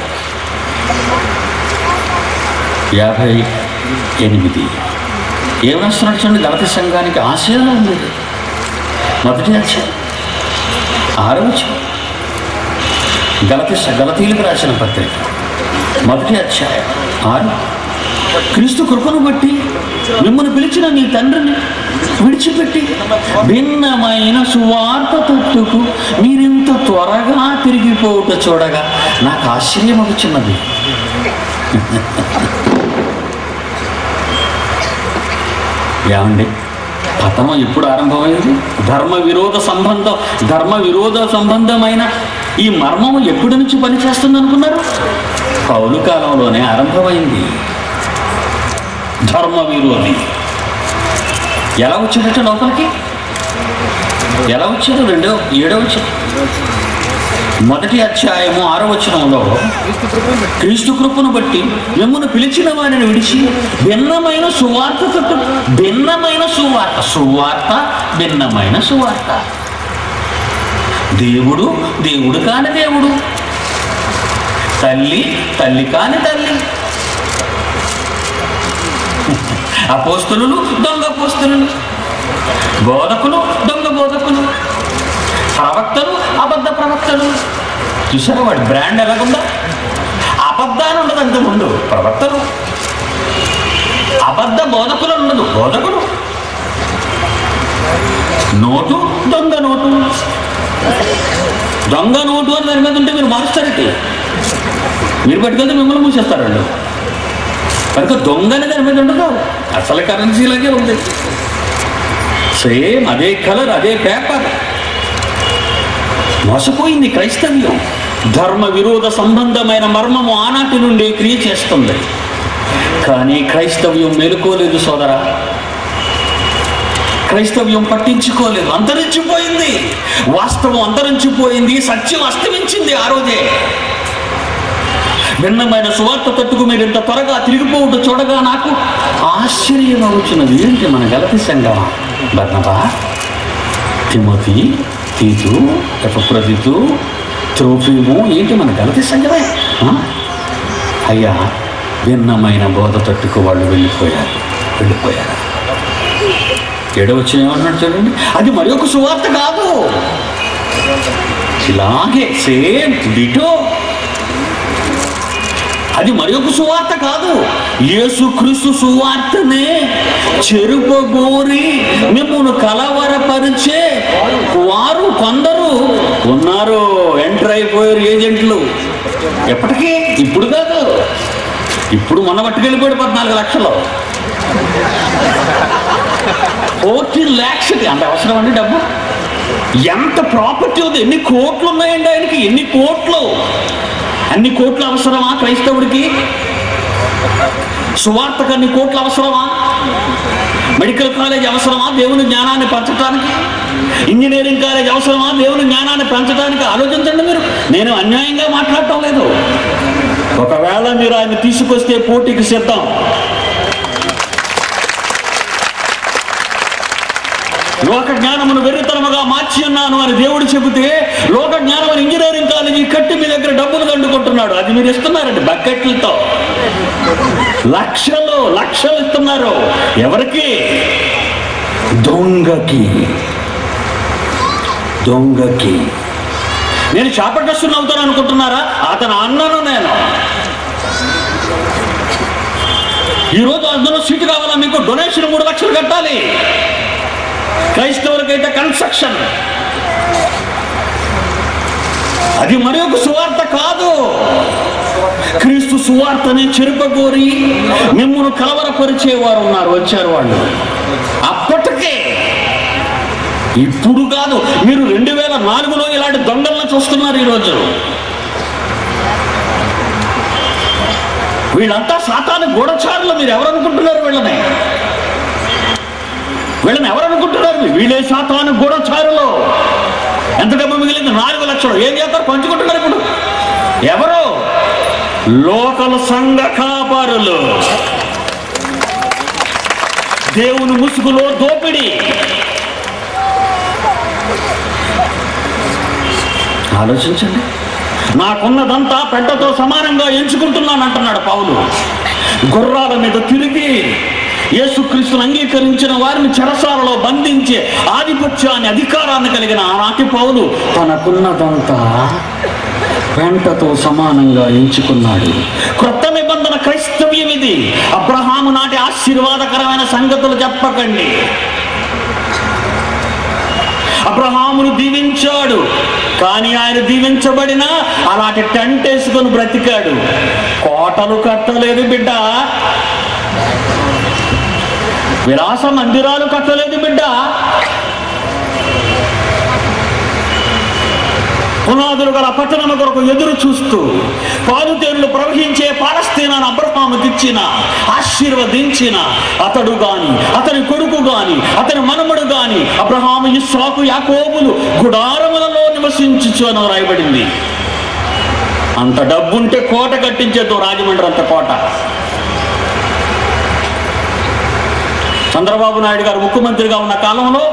యాభై ఎనిమిది ఏమేస్తున్నాడు చూడండి. గలతీ సంఘానికి ఆశయాలు ఉంది. మొదటి అధ్యాయం ఆరవ వచనం. గలతీ గలతీలకు రాసిన పత్రిక మొదటి అధ్యాయం ఆరు. క్రీస్తు కృపను బట్టి మిమ్మల్ని పిలిచిన నీ తండ్రిని విడిచిపెట్టి భిన్నమైన సువార్త తట్టుకు మీరింత త్వరగా తిరిగిపోవుట చూడగా నాకు ఆశ్చర్యం వచ్చినది. ఏమండి, పతనం ఎప్పుడు ఆరంభమైంది? ధర్మ విరోధ సంబంధం ధర్మ విరోధ సంబంధమైన ఈ మర్మము ఎప్పటి నుంచి పనిచేస్తుంది అనుకున్నారు? పౌలు కాలంలోనే ఆరంభమైంది. ధర్మ విరోధి ఎలా వచ్చాడట లోపలికి? ఎలా వచ్చాడు? రెండో ఏడో వచ్చాడు. మొదటి అధ్యాయము ఆరో వచనంలో క్రీస్తు కృపను బట్టి మిమ్మల్ని పిలిచిన వారిని విడిచి భిన్నమైన సువార్త తట్టు భిన్నమైన సువార్త సువార్త భిన్నమైన సువార్త. దేవుడు దేవుడు కాని దేవుడు, తల్లి తల్లి కాని తల్లి, అపోస్తలులు దొంగ అపోస్తలులు, బోధకులు దొంగ బోధకులు, ప్రవక్తలు అబద్ధ ప్రవక్తలు. చూసారా వాడి బ్రాండ్ ఎలాగుందా? అబద్ధాలు ఉండదు అంత ముందు ప్రవక్తలు, అబద్ధ బోధకులు ఉండదు బోధకులు, నోటు దొంగ నోటు. దొంగ నోటు అని దాని మీద ఉంటే మీరు మారుస్తారంటే మీరు పట్టుకెళ్తే మిమ్మల్ని మూసేస్తారండి. కనుక దొంగని దాని మీద ఉండదు, అసలు కరెన్సీలాగే ఉంది. సేమ్ అదే కలర్ అదే పేపర్. మోసపోయింది క్రైస్తవ్యం. ధర్మ విరోధ సంబంధమైన మర్మము ఆనాటి నుండి క్రియ చేస్తుంది. కానీ క్రైస్తవ్యం మేలుకోలేదు సోదరా. క్రైస్తవ్యం పట్టించుకోలేదు, అంతరించిపోయింది. వాస్తవం అంతరించిపోయింది, సత్యం అస్తమించింది ఆ రోజే. భిన్నమైన సువార్త తట్టుకు మీరు ఇంత త్వరగా తిరిగిపోవడం చూడగా నాకు ఆశ్చర్యం అవుతున్నది. ఏంటి మన గలతీ సంఘం? బర్నబా, తిమోతి, తీతు, ఎపఫ్రొదితు, త్రోఫిము, ఏంటి మన గలతీ సంఘమే? అయ్యా, భిన్నమైన బోధ తట్టుకు వాళ్ళు వెళ్ళిపోయారు వెళ్ళిపోయారు ఏడవచ్చిన ఏమన్నాడు చూడండి, అది మరి ఒక సువార్త కాదు. ఇలాగే సేమ్ డిటో, అది మరి ఒక సువార్త కాదు. యేసుక్రీస్తు సువార్తనే చెరుపగోరి మిమ్మల్ని కలవరపరిచే వారు కొందరు ఉన్నారు. ఎంటర్ అయిపోయారు ఏజెంట్లు. ఎప్పటికీ? ఇప్పుడు కాదు, ఇప్పుడు మొన్న పట్టుకెళ్ళిపోయాడు పద్నాలుగు లక్షలు ఫోర్టీన్ ల్యాక్స్ అంత అవసరం అండి డబ్బు. ఎంత ప్రాపర్టీ ఉంది, ఎన్ని కోట్లు ఉన్నాయండి ఆయనకి, ఎన్ని కోట్లు. అన్ని కోట్లు అవసరమా క్రైస్తవుడికి? సువార్తకు అన్ని కోట్లు అవసరమా? మెడికల్ కాలేజ్ అవసరమా దేవుని జ్ఞానాన్ని పెంచడానికి? ఇంజనీరింగ్ కాలేజ్ అవసరమా దేవుని జ్ఞానాన్ని పెంచడానికి? ఆలోచించండి మీరు. నేను అన్యాయంగా మాట్లాడటం లేదు. ఒకవేళ మీరు ఆయన తీసుకొస్తే పోటీకి సిద్ధం. లోక జ్ఞానమును వెర్రితనముగా మార్చి ఉన్నాను అని దేవుడు చెబితే, లోక జ్ఞానం ఇంజనీరింగ్ కాలేజీ కట్టి మీ దగ్గర డబ్బులు దండుకుంటున్నాడు. అది మీరు ఇస్తున్నారండి బకెట్లతో, లక్షలు లక్షలు ఇస్తున్నారు. ఎవరికి? దొంగకి. దొంగకి. నేను చాపటస్తుని అవుతాను అనుకుంటున్నారా? అతను అన్నను నేను. ఈరోజు అందులో సీటు కావాలా మీకు? డొనేషన్ మూడు లక్షలు కట్టాలి. క్రైస్తవులకైతే కన్స్ట్రక్షన్. అది మరి ఒక సువార్త కాదు. క్రీస్తు సువార్తని చెరుపగోరి మిమ్మల్ని కలవరపరిచేవారు ఉన్నారు, వచ్చారు వాళ్ళు. అప్పటికే, ఇప్పుడు కాదు. మీరు రెండు వేల నాలుగులో ఇలాంటి దొంగలను చూస్తున్నారు. ఈరోజు వీళ్ళంతా సాతాను గూఢచారులు. మీరు ఎవరనుకుంటున్నారు వీళ్ళని? వీళ్ళని ఎవరనుకుంటున్నారు? వీళ్ళే సాతాను గూఢచారులు. ఎంత డబ్బు మిగిలింది? నాలుగు లక్షలు. ఏం చేస్తారు? పంచుకుంటున్నారు ఇప్పుడు. ఎవరు? లోకల్ సంఘ కాపారులు. దేవుని ముసుగులో దోపిడి. ఆలోచించండి. నాకున్నదంతా పెంటతో సమానంగా ఎంచుకుంటున్నాను అంటున్నాడు పౌలు. గుర్రాల మీద తిరిగి యేసుక్రీస్తును అంగీకరించిన వారిని చెరసాలలో బంధించే ఆధిపత్యాన్ని, అధికారాన్ని కలిగిన ఆనాటి పౌలు తనకున్నదంతా పెంటతో సమానంగా ఎంచుకున్నాడు. క్రొత్త నిబంధన క్రైస్తవ్యం ఇది. అబ్రహాము నాటి ఆశీర్వాదకరమైన సంగతులు చెప్పకండి. అబ్రహామును దీవించాడు, కానీ ఆయన దీవించబడినా అలాంటి టెంట్ వేసుకొని బ్రతికాడు. కోటలు కట్టలేదు బిడ్డ, విలాస మందిరాలు కట్టలేదు బిడ్డ. పునాదులు గల పట్టణము కొరకు ఎదురు చూస్తూ పాలుతేళ్లు ప్రవహించే పాలస్తీనాను అబ్రహాముకి ఇచ్చిన, ఆశీర్వదించిన అతడు గాని, అతని కొడుకు గాని, అతని మనముడు గాని అబ్రహాము, ఇస్సాకు, యాకోబులు గుడారములలో నివసించుచు అని రాయబడింది. అంత డబ్బుంటే కోట కట్టించేదో రాజమండ్రి అంత కోట. చంద్రబాబు నాయుడు గారు ముఖ్యమంత్రిగా ఉన్న కాలంలో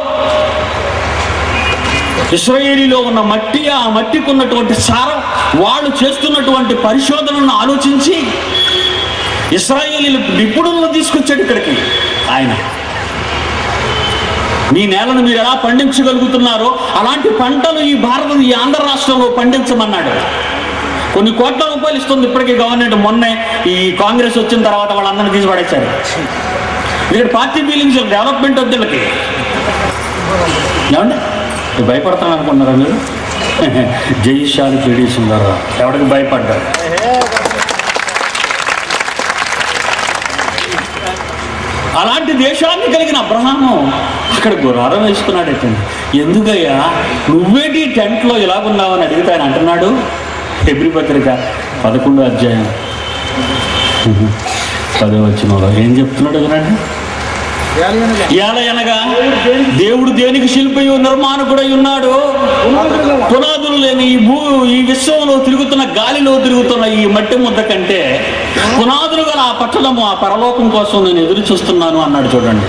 ఇశ్రాయేలీలో ఉన్న మట్టి, ఆ మట్టికి ఉన్నటువంటి సారం, వాళ్ళు చేస్తున్నటువంటి పరిశోధనలను ఆలోచించి ఇశ్రాయేలీలు నిపుణులను తీసుకొచ్చాడు ఇక్కడికి ఆయన. మీ నేలను మీరు ఎలా పండించగలుగుతున్నారో అలాంటి పంటలు ఈ భారత ఈ ఆంధ్ర రాష్ట్రంలో పండించమన్నాడు. కొన్ని కోట్ల రూపాయలు ఇస్తుంది ఇప్పటికీ గవర్నమెంట్. మొన్నే ఈ కాంగ్రెస్ వచ్చిన తర్వాత వాళ్ళందరినీ తీసి పడేశారు. ఇక్కడ పార్టీ ఫీలింగ్స్, డెవలప్మెంట్ వద్దలకి. ఏమండి భయపడతాను అనుకున్నారా మీరు? జైశాలి పిడి సుందరరావు ఎవరికి భయపడ్డారు? అలాంటి దేశాన్ని కలిగిన అబ్రహాము అక్కడ గుర్రారం వేసుకున్నాడు. అయితే ఎందుకయ్యా నువ్వేటి టెంట్లో ఇలాగున్నావని అడిగితే ఆయన అంటున్నాడు, హెబ్రీ పత్రిక పదకొండో అధ్యాయం పదో వచనంలో ఏం చెప్తున్నాడు వినండి. ఏలయనగా దేవుడు దేనికి శిల్పియు నిర్మాణకుడై ఉన్నాడు? పునాదులు లేని ఈ భూ ఈ విశ్వంలో తిరుగుతున్న, గాలిలో తిరుగుతున్న ఈ మట్టి ముద్ద కంటే పునాదులు గల ఆ పట్టణము, ఆ పరలోకం కోసం నేను ఎదురు చూస్తున్నాను అన్నాడు. చూడండి,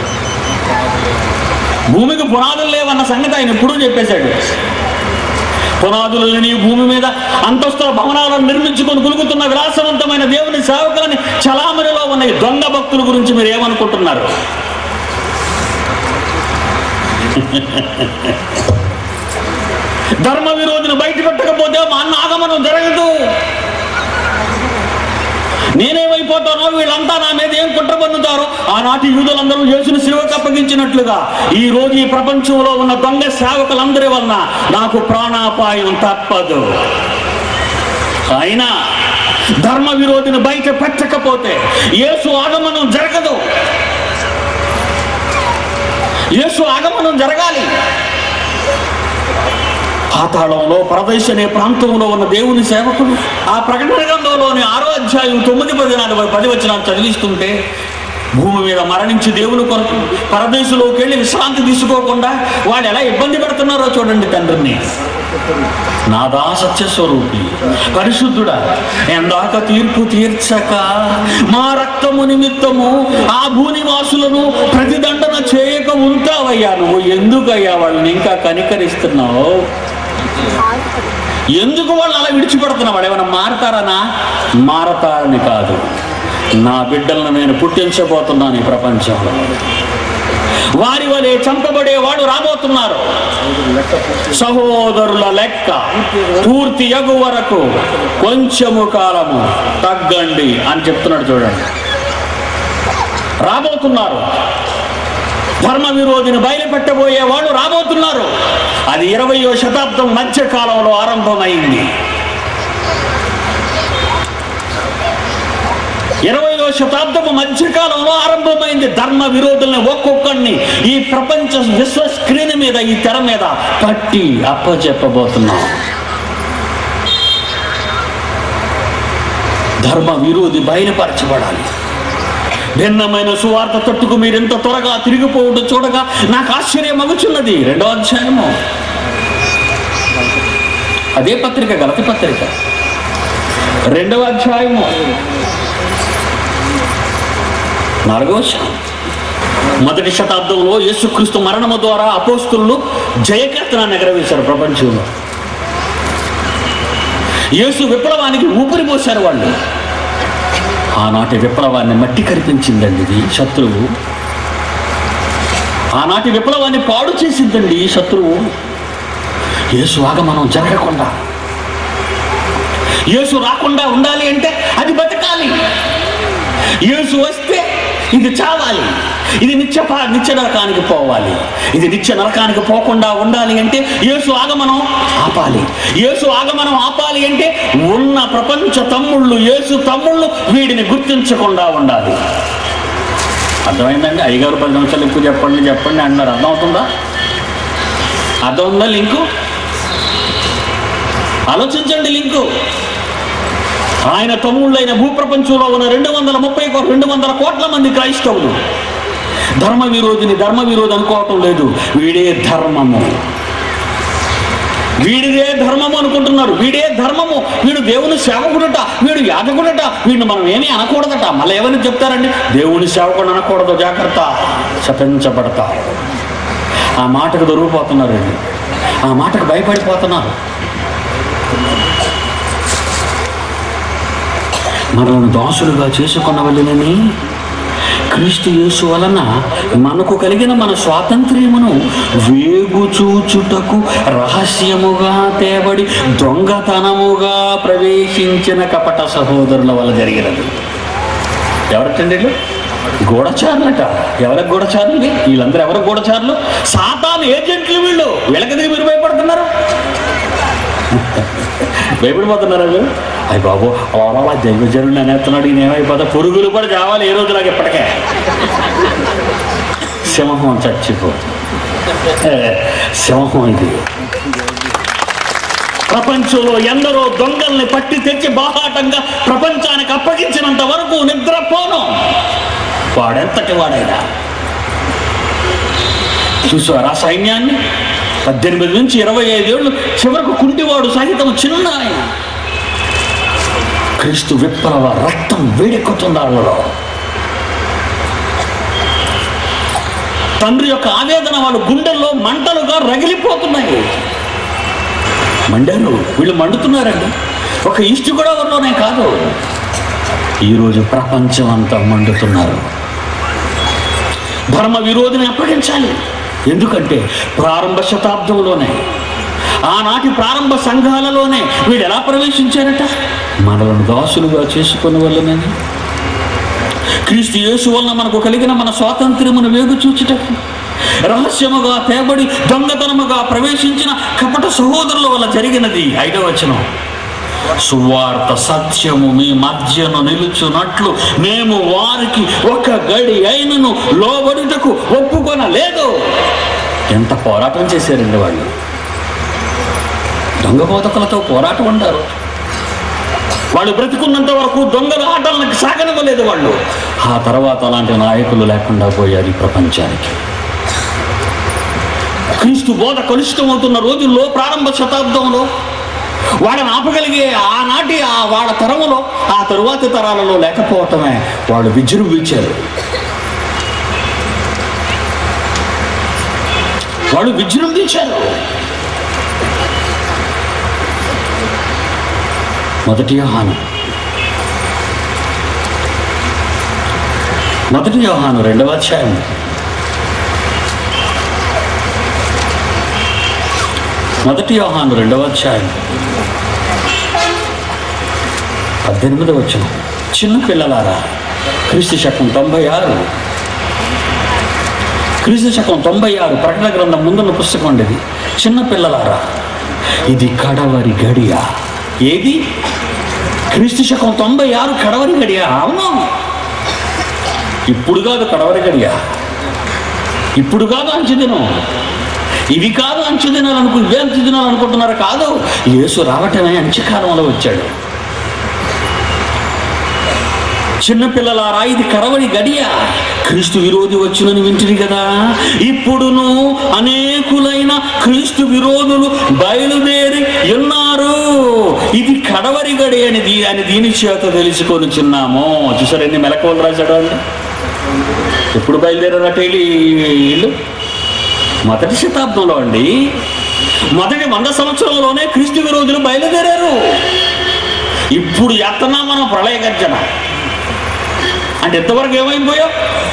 భూమికి పునాదులు లేవన్న సంగతి ఆయన ఎప్పుడూ చెప్పేశాడు. పునాదులు లేని భూమి మీద అంతస్తుల భవనాలను నిర్మించుకొని కులుగుతున్న విలాసవంతమైన దేవుని సేవకులని చలామణిలో ఉన్న ఈ దొంగ భక్తుల గురించి మీరు ఏమనుకుంటున్నారు? ధర్మ విరోధిని బయట పెట్టకపోతే మా అన్న ఆగమనం జరగదు. నేనేమైపోతానో, వీళ్ళంతా నా మీద ఏం కుట్ర పన్నుతారో, ఆనాటి యూదులందరూ యేసుని శిలువకు అప్పగించినట్లుగా ఈ రోజు ఈ ప్రపంచంలో ఉన్న దొంగ సేవకులందరి వలన నాకు ప్రాణాపాయం తప్పదు. అయినా ధర్మ విరోధిని బయట పెట్టకపోతే యేసు ఆగమనం జరగదు. యేసు ఆగమనం జరగాలి. పాతాళంలో పరదేశ్ అనే ప్రాంతంలో ఉన్న దేవుని సేవకుడు ఆ ప్రకటన గ్రంథంలోని ఆరో అధ్యాయం తొమ్మిది పది నాలుగు పది వచనాలు చదివిస్తుంటే, భూమి మీద మరణించి దేవుని కొరకు పరదేశంలోకి వెళ్ళి విశ్రాంతి తీసుకోకుండా వాడు ఎలా ఇబ్బంది పెడుతున్నారో చూడండి తండ్రిని. నాదా సత్యస్వరూపి పరిశుద్ధుడా, ఎందాక తీర్పు తీర్చక మా రక్తము నిమిత్తము ఆ భూనివాసులను ప్రతిదండన చేయక ఉంటావయ్యా. నువ్వు ఎందుకయ్యా వాళ్ళని ఇంకా కనికరిస్తున్నావు? ఎందుకు వాళ్ళు అలా విడిచిపెడుతున్నావు? వాడు ఏమైనా మారతారనా? మారతారని కాదు, నా బిడ్డలను నేను పుట్టించబోతున్నాను ఈ ప్రపంచంలో. వారి వలె చంపబడేవాడు రాబోతున్నారు. సహోదరుల లెక్క పూర్తి యగు వరకు కొంచెము కాలము తగ్గండి అని చెప్తున్నాడు. చూడండి, రాబోతున్నారు. ధర్మ విరోధిని బయలుపెట్టబోయే వాళ్ళు రాబోతున్నారు. అది ఇరవయో శతాబ్దం మధ్య కాలంలో ఆరంభమైంది. ఇరవయో శతాబ్దము మధ్యకాలంలో ఆరంభమైంది. ధర్మ విరోధుల్ని ఒక్కొక్కడిని ఈ ప్రపంచ విశ్వ స్క్రీన్ మీద, ఈ తెర మీద పట్టి అప్పచెప్పబోతున్నాం. ధర్మ విరోధి బయలుపరచబడాలి. భిన్నమైన సువార్త తట్టుకు మీరు ఎంత త్వరగా తిరిగిపోవడం చూడగా నాకు ఆశ్చర్యం అగుచున్నది. రెండో అధ్యాయము అదే పత్రిక, గలతీ పత్రిక రెండవ అధ్యాయము నాలుగవ వచనం. మొదటి శతాబ్దంలో యేసుక్రీస్తు మరణము ద్వారా అపోస్తులు జయకీర్తనాన్ని ఎగరవేశారు ప్రపంచంలో. యేసు విప్లవానికి ఊపిరి పోశారు వాళ్ళు. ఆనాటి విప్లవాన్ని మట్టి కరిపించిందండి ఇది శత్రువు. ఆనాటి విప్లవాన్ని పాడు చేసిందండి శత్రువు. యేసు ఆగమనం జరగకుండా, యేసు రాకుండా ఉండాలి అంటే అది బతకాలి. యేసు వస్తే ఇది చావాలి, ఇది నిత్య నిత్య నరకానికి పోవాలి. ఇది నిత్య నరకానికి పోకుండా ఉండాలి అంటే యేసు ఆగమనం ఆపాలి. యేసు ఆగమనం ఆపాలి అంటే ఉన్న ప్రపంచ తమ్ముళ్ళు, యేసు తమ్ముళ్ళు వీడిని గుర్తించకుండా ఉండాలి. అర్థమైందండి? అయ్యగారు పది నిమిషాలు ఎక్కువ చెప్పండి చెప్పండి అన్నారు. అర్థం అవుతుందా? అర్థం ఉందా లింకు? ఆలోచించండి లింకు. ఆయన తమ్ముళ్ళైన భూప్రపంచంలో ఉన్న రెండు వందల ముప్పై రెండు వందల కోట్ల మంది క్రైస్తవులు ధర్మ విరోధిని ధర్మ విరోధి అనుకోవటం లేదు. వీడే ధర్మము, వీడిదే ధర్మము అనుకుంటున్నారు. వీడే ధర్మము, వీడు దేవుని సేవకుడట, వీడు యాజకుడట, వీడిని మనం ఏమీ అనకూడదట. మళ్ళీ ఏమని చెప్తారండి? దేవుని సేవకుడు అనకూడదు, జాగ్రత్త, శపించబడతా. ఆ మాటకు దొరికిపోతున్నారండి, ఆ మాటకు భయపడిపోతున్నారు. మనల్ని దాసులుగా చేసుకున్న వల్లనని క్రీస్తు యేసు వలన మనకు కలిగిన మన స్వాతంత్ర్యమును వేగుచూచుటకు రహస్యముగా తేబడి దొంగతనముగా ప్రవేశించిన కపట సహోదరుల వల్ల జరిగినది. ఎవరికండి? గూఢచారులట. ఎవరికి గూఢచారులు? వీళ్ళందరూ ఎవరికి గూఢచారులు? సాతాను ఏజెంట్లు వీళ్ళు. వీళ్ళకి మీరు భయపడుతున్నారు, భయపడిపోతున్నారు వాళ్ళు. అయ్యి బాబు అలా జైవజరుడు అనేస్తున్నాడు, ఈయన ఏమైపోతా, పురుగులు కూడా చావాలి ఏ రోజులాగా ఇప్పటికే. సింహం చచ్చిపో, సింహం ఇది. ప్రపంచంలో ఎందరో దొంగల్ని పట్టి తెచ్చి బాహాటంగా ప్రపంచానికి అప్పగించినంత వరకు నిద్రపోను. వాడెంతటి వాడైనా చూసారా సైన్యాన్ని? పద్దెనిమిది నుంచి ఇరవై ఐదేళ్ళు చివరకు కుంటివాడు సహితం చిన్న ఆయన. క్రీస్తు విప్లవ రక్తం వేడెక్కుతుంది వాళ్ళలో. తండ్రి యొక్క ఆవేదన వాళ్ళ గుండెల్లో మంటలుగా రగిలిపోతున్నాయి. మండారు, వీళ్ళు మండుతున్నారండి. ఒక ఈస్ట్ గోదావరిలోనే కాదు, ఈరోజు ప్రపంచం అంతా మండుతున్నారు. ధర్మ విరోధిని అప్పగించాలి. ఎందుకంటే ప్రారంభ శతాబ్దంలోనే, ఆనాటి ప్రారంభ సంఘాలలోనే వీడు ఎలా ప్రవేశించారట? మనలను దాసులుగా చేసుకున్న వల్లనని, క్రీస్తు యేసు వలన మనకు కలిగిన మన స్వాతంత్ర్యమును వేగు చూచుటకు రహస్యముగా తేబడి దొంగతనముగా ప్రవేశించిన కపట సహోదరుల వల్ల జరిగినది. ఐదవ వచనం, సువార్త సత్యము మీ మధ్యను నిలుచున్నట్లు మేము వారికి ఒక గడి అయినను లోబడుటకు ఒప్పుకొనలేదు. ఎంత పోరాటం చేశారండి వాళ్ళు. దొంగ బోధకులతో పోరాటం ఉంటారు వాళ్ళు. బ్రతికున్నంత వరకు దొంగల ఆటలను సాగనివ్వలేదు వాళ్ళు. ఆ తర్వాత అలాంటి నాయకులు లేకుండా పోయారు ఈ ప్రపంచానికి. క్రీస్తు బోధ కలుషితమవుతున్న రోజుల్లో ప్రారంభ శతాబ్దంలో వాడిని ఆపగలిగే ఆనాటి ఆ వాళ్ళ తరములో ఆ తరువాతి తరాలలో లేకపోవటమే వాళ్ళు విజృంభించారు. వాళ్ళు విజృంభించారు. మొదటి యోహాను మొదటి యోహాను రెండవ అధ్యాయం మొదటి యోహాను రెండవ అధ్యాయం పద్దెనిమిది వచనం. చిన్న పిల్లలారా, క్రీస్తు శకం తొంభై ఆరు క్రీస్తు శకం తొంభై ఆరు ప్రకటన గ్రంథం ముందున్న పుస్తకం ఉండేది. చిన్న పిల్లలారా, ఇది కడవరి గడియ. ఏది? క్రీస్తు శకం తొంభై ఆరు కడవరి గడియ. అవును, ఇప్పుడు కాదు కడవరి గడియ, ఇప్పుడు కాదు అంచెదినం, ఇవి కాదు అంచెదినాలు అనుకు ఇవే అంచెదినాలు అనుకుంటున్నారు. కాదు, యేసు రావటమే అంత్యకాలంలో వచ్చాడు. చిన్నపిల్లలారా, ఇది కడవరి గడియ. క్రీస్తు విరోధి వచ్చునని వింటిరి కదా. ఇప్పుడును అనేకులైన క్రీస్తు విరోధులు బయలుదేరి ఉన్నారు. ఇది కడవరి గడి అని దీ అని దీని చేత తెలుసుకొని చిన్నాము. చూసారు ఎన్ని మెలకువలు రాశాడు అండి. ఎప్పుడు బయలుదేరారట వీళ్ళు? మొదటి శతాబ్దంలో అండి. మొదటి వంద సంవత్సరంలోనే క్రీస్తు విరోధులు బయలుదేరారు. ఇప్పుడు ఎత్తనా మనం ప్రళయ గర్జన అంటే ఎంతవరకు ఏమైపోయాం?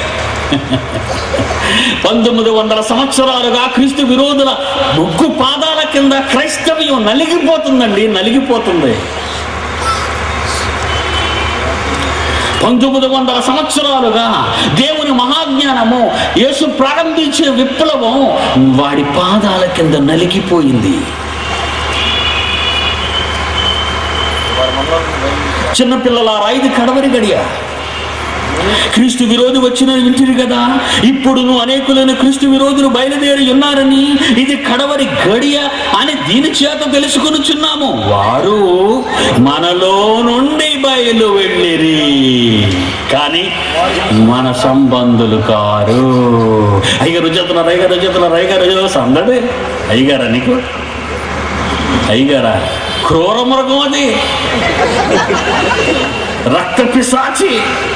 పంతొమ్మిది వందల సంవత్సరాలుగా క్రీస్తు విరోధుల ముగ్గు పాదాల కింద క్రైస్తవ్యం నలిగిపోతుందండి, నలిగిపోతుంది. పంతొమ్మిది వందల సంవత్సరాలుగా దేవుని మహాజ్ఞానము, యేసు ప్రారంభించే విప్లవం వాడి పాదాల కింద నలిగిపోయింది. చిన్నపిల్లలారా, ఇది కడవరి గడియ. క్రీస్తు విరోధి వచ్చిన వింటిరి కదా. ఇప్పుడును అనేకులైన క్రీస్తు విరోధులు బయలుదేరి ఉన్నారని ఇది కడవరి గడియ అని దీని చేత తెలుసుకొనుచున్నాము. వారు మనలో నుండి బయలు వెళ్ళిరి, కానీ మన సంబంధులు కారు. అయ్యగారు చెప్తున్నారు, అయ్యగారు చెప్తున్నారు, అయ్యగారు సందడే. అయ్యగారా నీకు? అయ్యగారా? క్రూర మృగం అది, రక్త పిశాచి,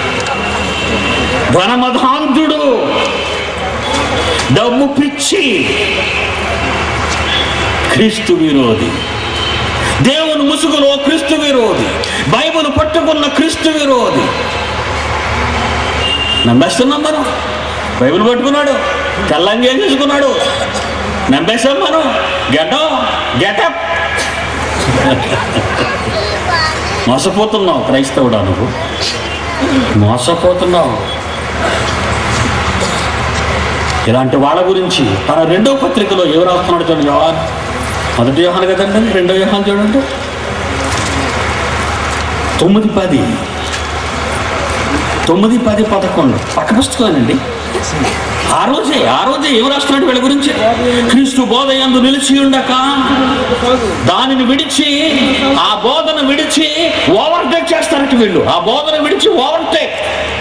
ధనమధాంతుడు, డబ్బు పిచ్చి, క్రీస్తు విరోధి. దేవుని ముసుగులో క్రీస్తు విరోధి, బైబిల్ పట్టుకున్న క్రీస్తు విరోధి. నమ్మేస్తున్నాం మనం. బైబిల్ పట్టుకున్నాడు, తెల్లంగా చేసుకున్నాడు, నమ్మేశాం మనం. Geto getup. మోసపోతున్నావు క్రైస్తవుడా, నువ్వు మోసపోతున్నావు. ఇలాంటి వాళ్ళ గురించి తన రెండో పత్రికలో ఎవరు రాస్తున్నాడు చూడండి. యోహాన్, మొదటి యోహాన్ కదండి, రెండో యోహాన్ చూడండి, తొమ్మిది పది తొమ్మిది పది పదకొండు పక్క పుస్తకమేనండి. ఆ రోజే ఆ రోజే ఏం రాస్తున్నాడు వీళ్ళ గురించి? క్రీస్తు బోధ యందు నిలిచి ఉండక దానిని విడిచి, ఆ బోధను విడిచి ఓవర్టేక్ చేస్తారట వీళ్ళు. ఆ బోధను విడిచి ఓవర్టేక్.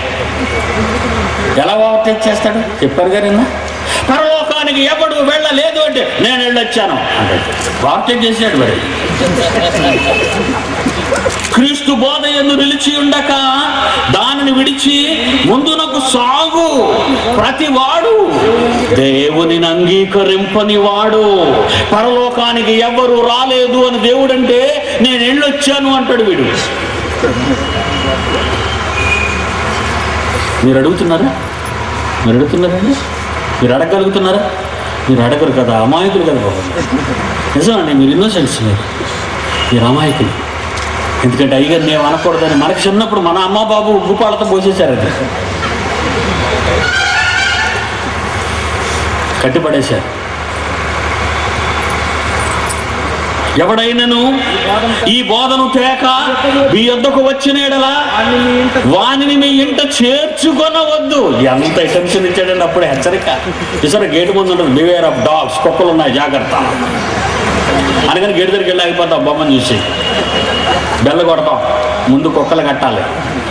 ఎలా ఓవర్టేక్ చేస్తాడు చెప్పారు గారు. పరలోకానికి ఎవడు వెళ్ళలేదు అంటే నేను వెళ్ళొచ్చాను అంటే ఓవర్టేక్ చేశాడు. మరి క్రీస్తు బోధ యందు నిలిచి ఉండక దానిని విడిచి ముందునకు సాగు ప్రతి వాడు దేవుని అంగీకరింపని వాడు. పరలోకానికి ఎవరు రాలేదు అని దేవుడు అంటే నేను వెళ్ళొచ్చాను అంటాడు వీడు. మీరు అడుగుతున్నారా? మీరు అడుగుతున్నారండి? మీరు అడగలుగుతున్నారా? మీరు అడగరు కదా, అమాయకులు కదా బాబు. నిజమండి, మీరు ఇన్నోసెంట్స్, మీరు మీరు అమాయకులు. ఎందుకంటే అయ్యగారు నేను అనకూడదని మనకు చిన్నప్పుడు మన అమ్మ బాబు ఉగ్గుపాలతో పోసేశారు, అది కట్టిపడేశారు. ఎవడైనను ఈ బోధను తేక మీ యొద్దకు వచ్చిన యెడల వానిని మీ ఇంట చేర్చుకొనవద్దు. ఎంత అటెన్షన్ ఇచ్చాడండి అప్పుడు, హెచ్చరిక. చూసారా, గేటు ముందు ఉంటుంది, బివేర్ ఆఫ్ డాగ్స్, కుక్కలు ఉన్నాయి జాగ్రత్త అనగానే గేటు దగ్గరికి వెళ్ళి ఆగిపోతాం. బొమ్మను చూసి బెల్ల కొడతాం, ముందు కుక్కలు కట్టాలి,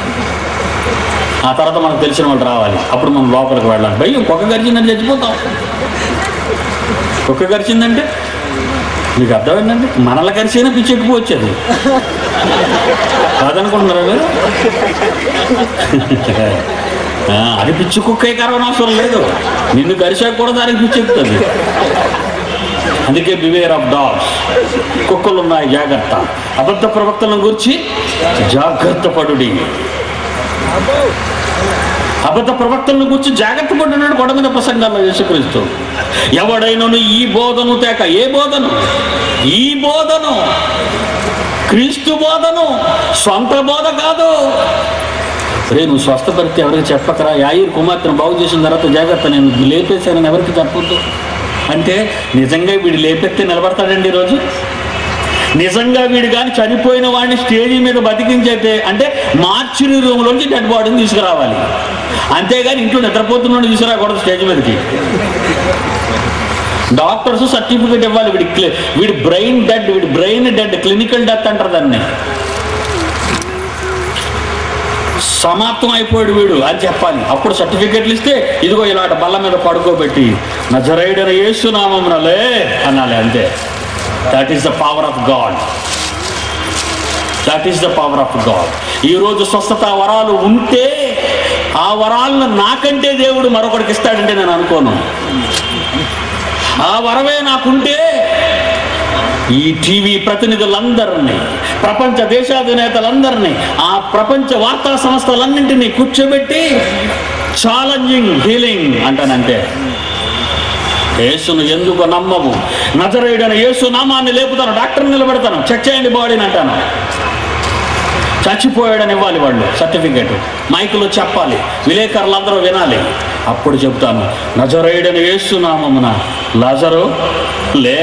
ఆ తర్వాత మనకు తెలిసిన వాళ్ళు రావాలి, అప్పుడు మనం లోపలికి వెళ్ళాలి. భయం కుక్క గరిచిందని చచ్చిపోతాం. కుక్క కరిచిందంటే మీకు అర్థమైందండి, మనల్ని కరిచైనా పిచ్చి ఎక్కిపోవచ్చు. అది కాదనుకుంటున్నారా మీరు? అది పిచ్చి కుక్క కరవనవసరం లేదు, నిన్ను కరిచాక కూడా దానికి పిచ్చి ఎక్కుతుంది. అందుకే బివేర్ ఆఫ్ డాగ్స్, కుక్కలు ఉన్నాయి జాగ్రత్త. అబద్ధ ప్రవక్తలను గురించి జాగ్రత్త పడుడి. అబద్ధ ప్రవక్తలను గురించి జాగ్రత్త పడున్నాడు గొడవ మీద ప్రసంగాల్లో యేసుక్రీస్తు. ఎవడైనను ఈ బోధను తేక, ఏ బోధను? ఈ బోధను, క్రీస్తు బోధను, సొంత బోధ కాదు. రే నువ్వు స్వస్థపరిస్తే ఎవరికి చెప్పకరా, యాయిర్ కుమార్తెను బాగు చేసిన తర్వాత జాగ్రత్త నేను లేపేశానని ఎవరికి చెప్పొద్దు అంటే, నిజంగా వీడు లేపెత్తే నిలబడతాడండి ఈరోజు? నిజంగా వీడు కానీ చనిపోయిన వాడిని స్టేజీ మీద బతికించైతే అంటే మార్చురీ రూమ్లోంచి డెడ్ బాడీని తీసుకురావాలి, అంతేగాని ఇంట్లో నిద్రపోతున్నాడు తీసుకురాకూడదు స్టేజ్ మీదకి. డాక్టర్స్ సర్టిఫికేట్ ఇవ్వాలి, వీడి వీడి బ్రెయిన్ డెడ్, వీడి బ్రెయిన్ డెడ్, క్లినికల్ డెత్ అంటారు దాన్ని. సమాప్తం అయిపోయాడు వీడు అని చెప్పాలి. అప్పుడు సర్టిఫికెట్లు ఇస్తే ఇదిగో ఇలాంటి బల్ల మీద పడుకోబెట్టి నజరేయుడైన యేసు నామమున లే అనాలి, అంతే. That is the power of God. That is the power of God. ఈరోజు స్వస్థత వరాలు ఉంటే ఆ వరాలను నాకంటే దేవుడు మరొకరికి ఇస్తాడంటే నేను అనుకోను. ఆ వరమే నాకుంటే ఈ టీవీ ప్రతినిధులందరినీ, ప్రపంచ దేశాధినేతలందరినీ, ఆ ప్రపంచ వార్తా సంస్థలన్నింటినీ కూర్చోబెట్టి ఛాలెంజింగ్ హీలింగ్ అంటానంటే, యేసును ఎందుకు నమ్మవు? నజరేయుడైన యేసు నామాన్ని లేపుతాను, డాక్టర్ని నిలబెడతాను, చెక్ చేయండి బాడీని అంటాను. చచ్చిపోయాడని ఇవ్వాలి వాళ్ళు సర్టిఫికేట్, మైకులో చెప్పాలి, విలేకరులు అందరూ వినాలి. అప్పుడు చెప్తాను, నజరేయుడైన యేసు నామమున లాజరు లే.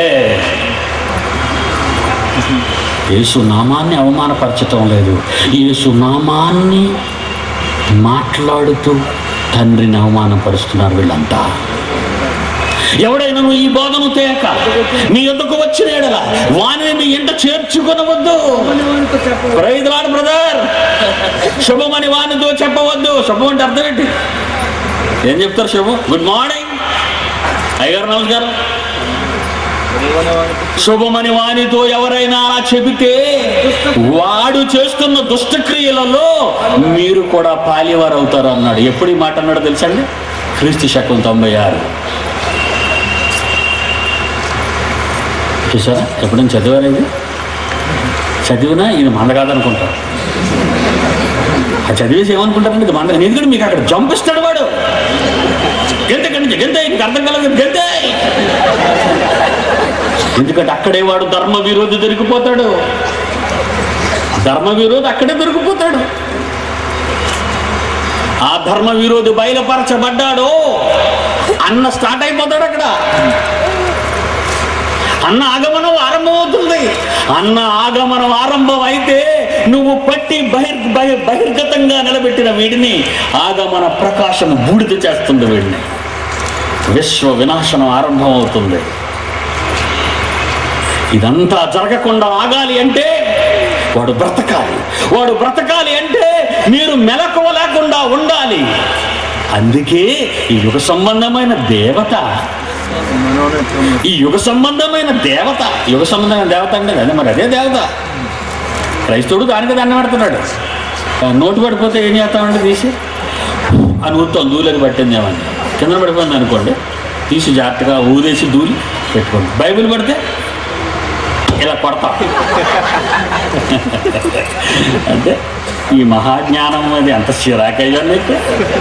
యేసు నామాన్ని అవమానపరచటం లేదు, యేసు నామాన్ని మాట్లాడుతూ తండ్రిని అవమానపరుస్తున్నారు వీళ్ళంతా. ఎవడైనా నువ్వు ఈ బోధను తేక నీ యొద్దకు వచ్చిన యెడల వానిని మీ ఇంట చేర్చుకొనవద్దు. Praise lord brother. శుభమని వానితో చెప్పవద్దు. శుభం అంటే అర్థం ఏంటి? ఏం చెప్తారు శుభం? గుడ్ మార్నింగ్ అయ్యగారు, నమస్కారం. శుభమని వానితో ఎవరైనా చెబితే వాడు చేస్తున్న దుష్టక్రియలలో మీరు కూడా పాలివారు అవుతారు అన్నాడు. ఎప్పుడు ఈ మాట అన్నాడో తెలుసండి? క్రీస్తు శకం తొంభై ఆరు. చూసారా? ఎప్పుడైనా చదివారా? ఇది చదివినా ఇది మంద కాదనుకుంటారు. ఆ చదివేసి ఏమనుకుంటారండి ఇది మంద. ఎందుకంటే మీకు అక్కడ జంపిస్తాడు వాడు. గెంతే కండి గెంతే, మీకు అర్థం కలగదు గెంతే. ఎందుకంటే అక్కడే వాడు ధర్మ విరోధి దొరికిపోతాడు. ధర్మ విరోధి అక్కడే దొరికిపోతాడు. ఆ ధర్మ విరోధి బయలుపరచబడ్డాడు అన్న స్టార్ట్ అయిపోతాడు. అక్కడ అన్న ఆగమనం ఆరంభమవుతుంది. అన్న ఆగమనం ఆరంభం అయితే నువ్వు పట్టి బహిర్ బహిర్ బహిర్గతంగా నిలబెట్టిన వీడిని ఆగమన ప్రకాశం బూడిద చేస్తుంది. వీడిని విశ్వ వినాశనం ఆరంభం అవుతుంది. ఇదంతా జరగకుండా ఆగాలి అంటే వాడు బ్రతకాలి. వాడు బ్రతకాలి అంటే మీరు మెలకువ లేకుండా ఉండాలి. అందుకే ఈ యుగ సంబంధమైన దేవత, ఈ యుగ సంబంధమైన దేవత, యుగ సంబంధమైన దేవత అంటే అదే మరి అదే దేవత. క్రైస్తవుడు దానికి దండం పెడుతున్నాడు. నోటు పడిపోతే ఏం చేస్తామంటే తీసి అని ఊరుతాం, దూలని పట్టిందేమని. కింద పడిపోయింది అనుకోండి, తీసి జాగ్రత్తగా ఊదేసి దూలి పెట్టుకోండి. బైబిల్ పడితే ఇలా కొడతాం. అంటే ఈ మహాజ్ఞానం అది ఎంత చిరాకయ్యా నీకు?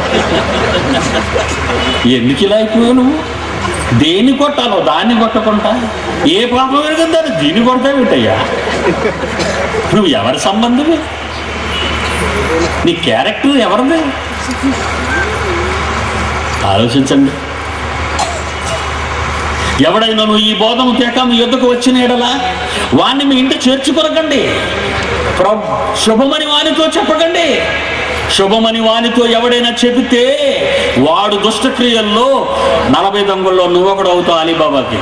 ఎందుకు ఇలా అయిపోయావు నువ్వు? దేన్ని కొట్టాలో దాన్ని కొట్టకుండా ఏ పాపం పెరుగుతారు దీన్ని కొడతా పెట్టయ్యా. నువ్వు ఎవరి సంబంధమే? నీ క్యారెక్టర్ ఎవరిది? ఆలోచించండి. ఎవడైనా నువ్వు ఈ బోధను తేక మీ యొద్దకు వచ్చిన యెడల వాణ్ణి మీ ఇంటి చేర్చుకొనకండి. శుభమని వానితో చెప్పకండి. శుభమని వానితో ఎవడైనా చెబితే వాడు దుష్టక్రియల్లో నలభై దొంగల్లో నువ్వు ఒకడు అవుతావు. అలీబాబాకి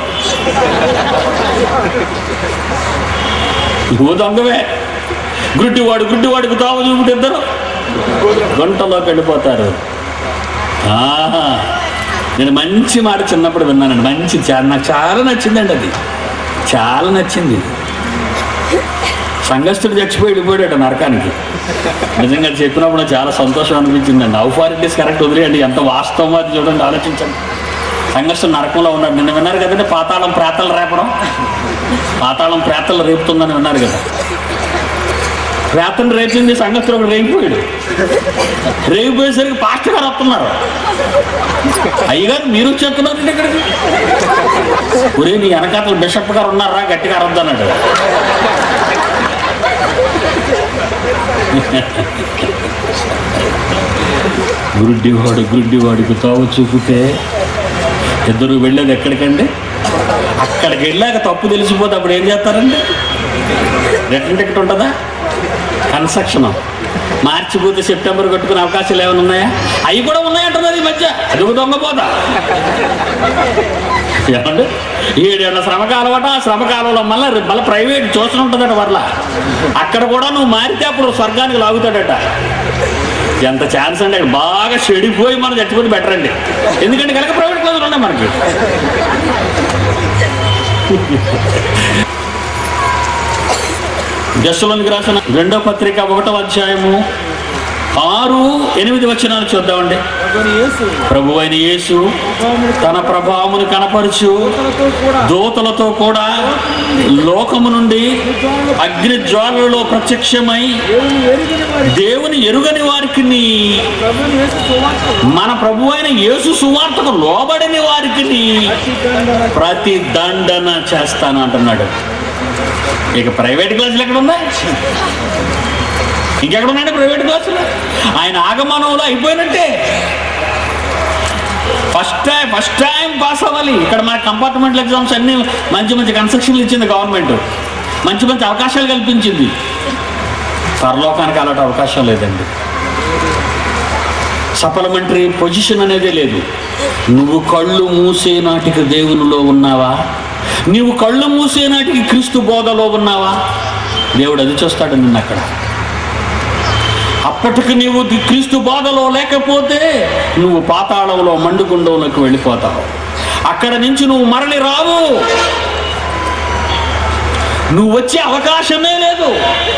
నువ్వు దొంగవే. గుడ్డివాడు గుడ్డివాడికి తావు చూపుడు ఇద్దరు గంటలోకి వెళ్ళిపోతారు. నేను మంచి మాట చిన్నప్పుడు విన్నానండి, మంచి నాకు చాలా నచ్చిందండి, అది చాలా నచ్చింది. సంఘస్థుడు చచ్చిపోయి వెళ్ళిపోయాడు నరకానికి. నిజంగా చెప్పినప్పుడు చాలా సంతోషం అనిపించిందండి. How far it is correct వదిలేయండి, ఎంత వాస్తవం అది చూడండి, ఆలోచించండి. సంఘస్థుడు నరకంలో ఉన్నాడు. నిన్న విన్నారు కదండి, పాతాళం ప్రేతలు రేపడం, పాతాళం ప్రేతలు రేపుతుందని విన్నారు కదా. ప్రేతను రేపింది సంఘస్థుడు ఒకటి రేగిపోయాడు. రేగిపోయేసరికి పాస్టర్ గారు వస్తున్నారు. అయ్యగారు మీరు చెప్తున్నారు ఇక్కడికి, ఒరే నీ వెనకాతలు బిషప్ గారు ఉన్నారా, గట్టిగా అరవద్దన్నాడు. గుడ్డివాడు గుడ్డివాడికి తావు చూపితే ఇద్దరు వెళ్ళేది ఎక్కడికండి, అక్కడికి వెళ్ళాక తప్పు తెలిసిపోతే అప్పుడు ఏం చేస్తారండి? రిటర్న్ టికెట్ ఉంటుందా? కన్స్ట్రక్షన్ మార్చిపోతే సెప్టెంబర్ కట్టుకునే అవకాశాలు ఏమైనా ఉన్నాయా? అవి కూడా ఉన్నాయంటున్నారు ఈ మధ్య. అది ఒక దొంగపోతా ఏమంటే ఏడేళ్ళ శ్రమకాలమట. ఆ శ్రమకాలంలో మళ్ళీ మళ్ళీ ప్రైవేట్ చూస్తూ ఉంటుందట. వరల అక్కడ కూడా నువ్వు మారితే అప్పుడు స్వర్గానికి లాగుతాడట. ఎంత ఛాన్స్ అండి, అక్కడ బాగా చెడిపోయి మనం చచ్చిపోతే బెటర్ అండి. ఎందుకంటే కనుక ప్రైవేట్ క్లాసులు ఉన్నాయి మనకి. దశలోనికి రాసిన రెండో పత్రిక ఒకటో అధ్యాయము ఆరు ఎనిమిది వచనాలు చూద్దామండి. ప్రభు అయిన యేసు తన ప్రభావమును కనపరుచు దూతలతో కూడా లోకము నుండి అగ్ని జ్వాలలో ప్రత్యక్షమై దేవుని ఎరుగని వారికి, మన ప్రభు అయిన యేసు సువార్తకు లోబడని వారికి ప్రతి దండన చేస్తాను అంటున్నాడు. ఇక ప్రైవేట్ క్లాసులు ఎక్కడ ఉన్నాయి? ఇంకెక్కడ ఉన్నాయండి ప్రైవేట్ క్లాసులు? ఆయన ఆగమనంలో అయిపోయినట్టే. First time first time pass అవ్వాలి. ఇక్కడ మన కంపార్ట్మెంటల్ ఎగ్జామ్స్ అన్నీ మంచి మంచి కన్స్ట్రక్షన్లు ఇచ్చింది గవర్నమెంట్, మంచి మంచి అవకాశాలు కల్పించింది. పరలోకానికి అలాంటి అవకాశం లేదండి. సప్లిమెంటరీ పొజిషన్ అనేదే లేదు. నువ్వు కళ్ళు మూసే నాటికి దేవునిలో ఉన్నావా? నీవు కళ్ళు మూసే నాటికి క్రీస్తు బోధలో ఉన్నావా? దేవుడు అది చూస్తాడు నిన్ను అక్కడ. అప్పటికి నీవు క్రీస్తు బోధలో లేకపోతే నువ్వు పాతాళంలో మండుగుండంలోకి వెళ్ళిపోతావు. అక్కడ నుంచి నువ్వు మరలి రావు. నువ్వు వచ్చే అవకాశమే లేదు.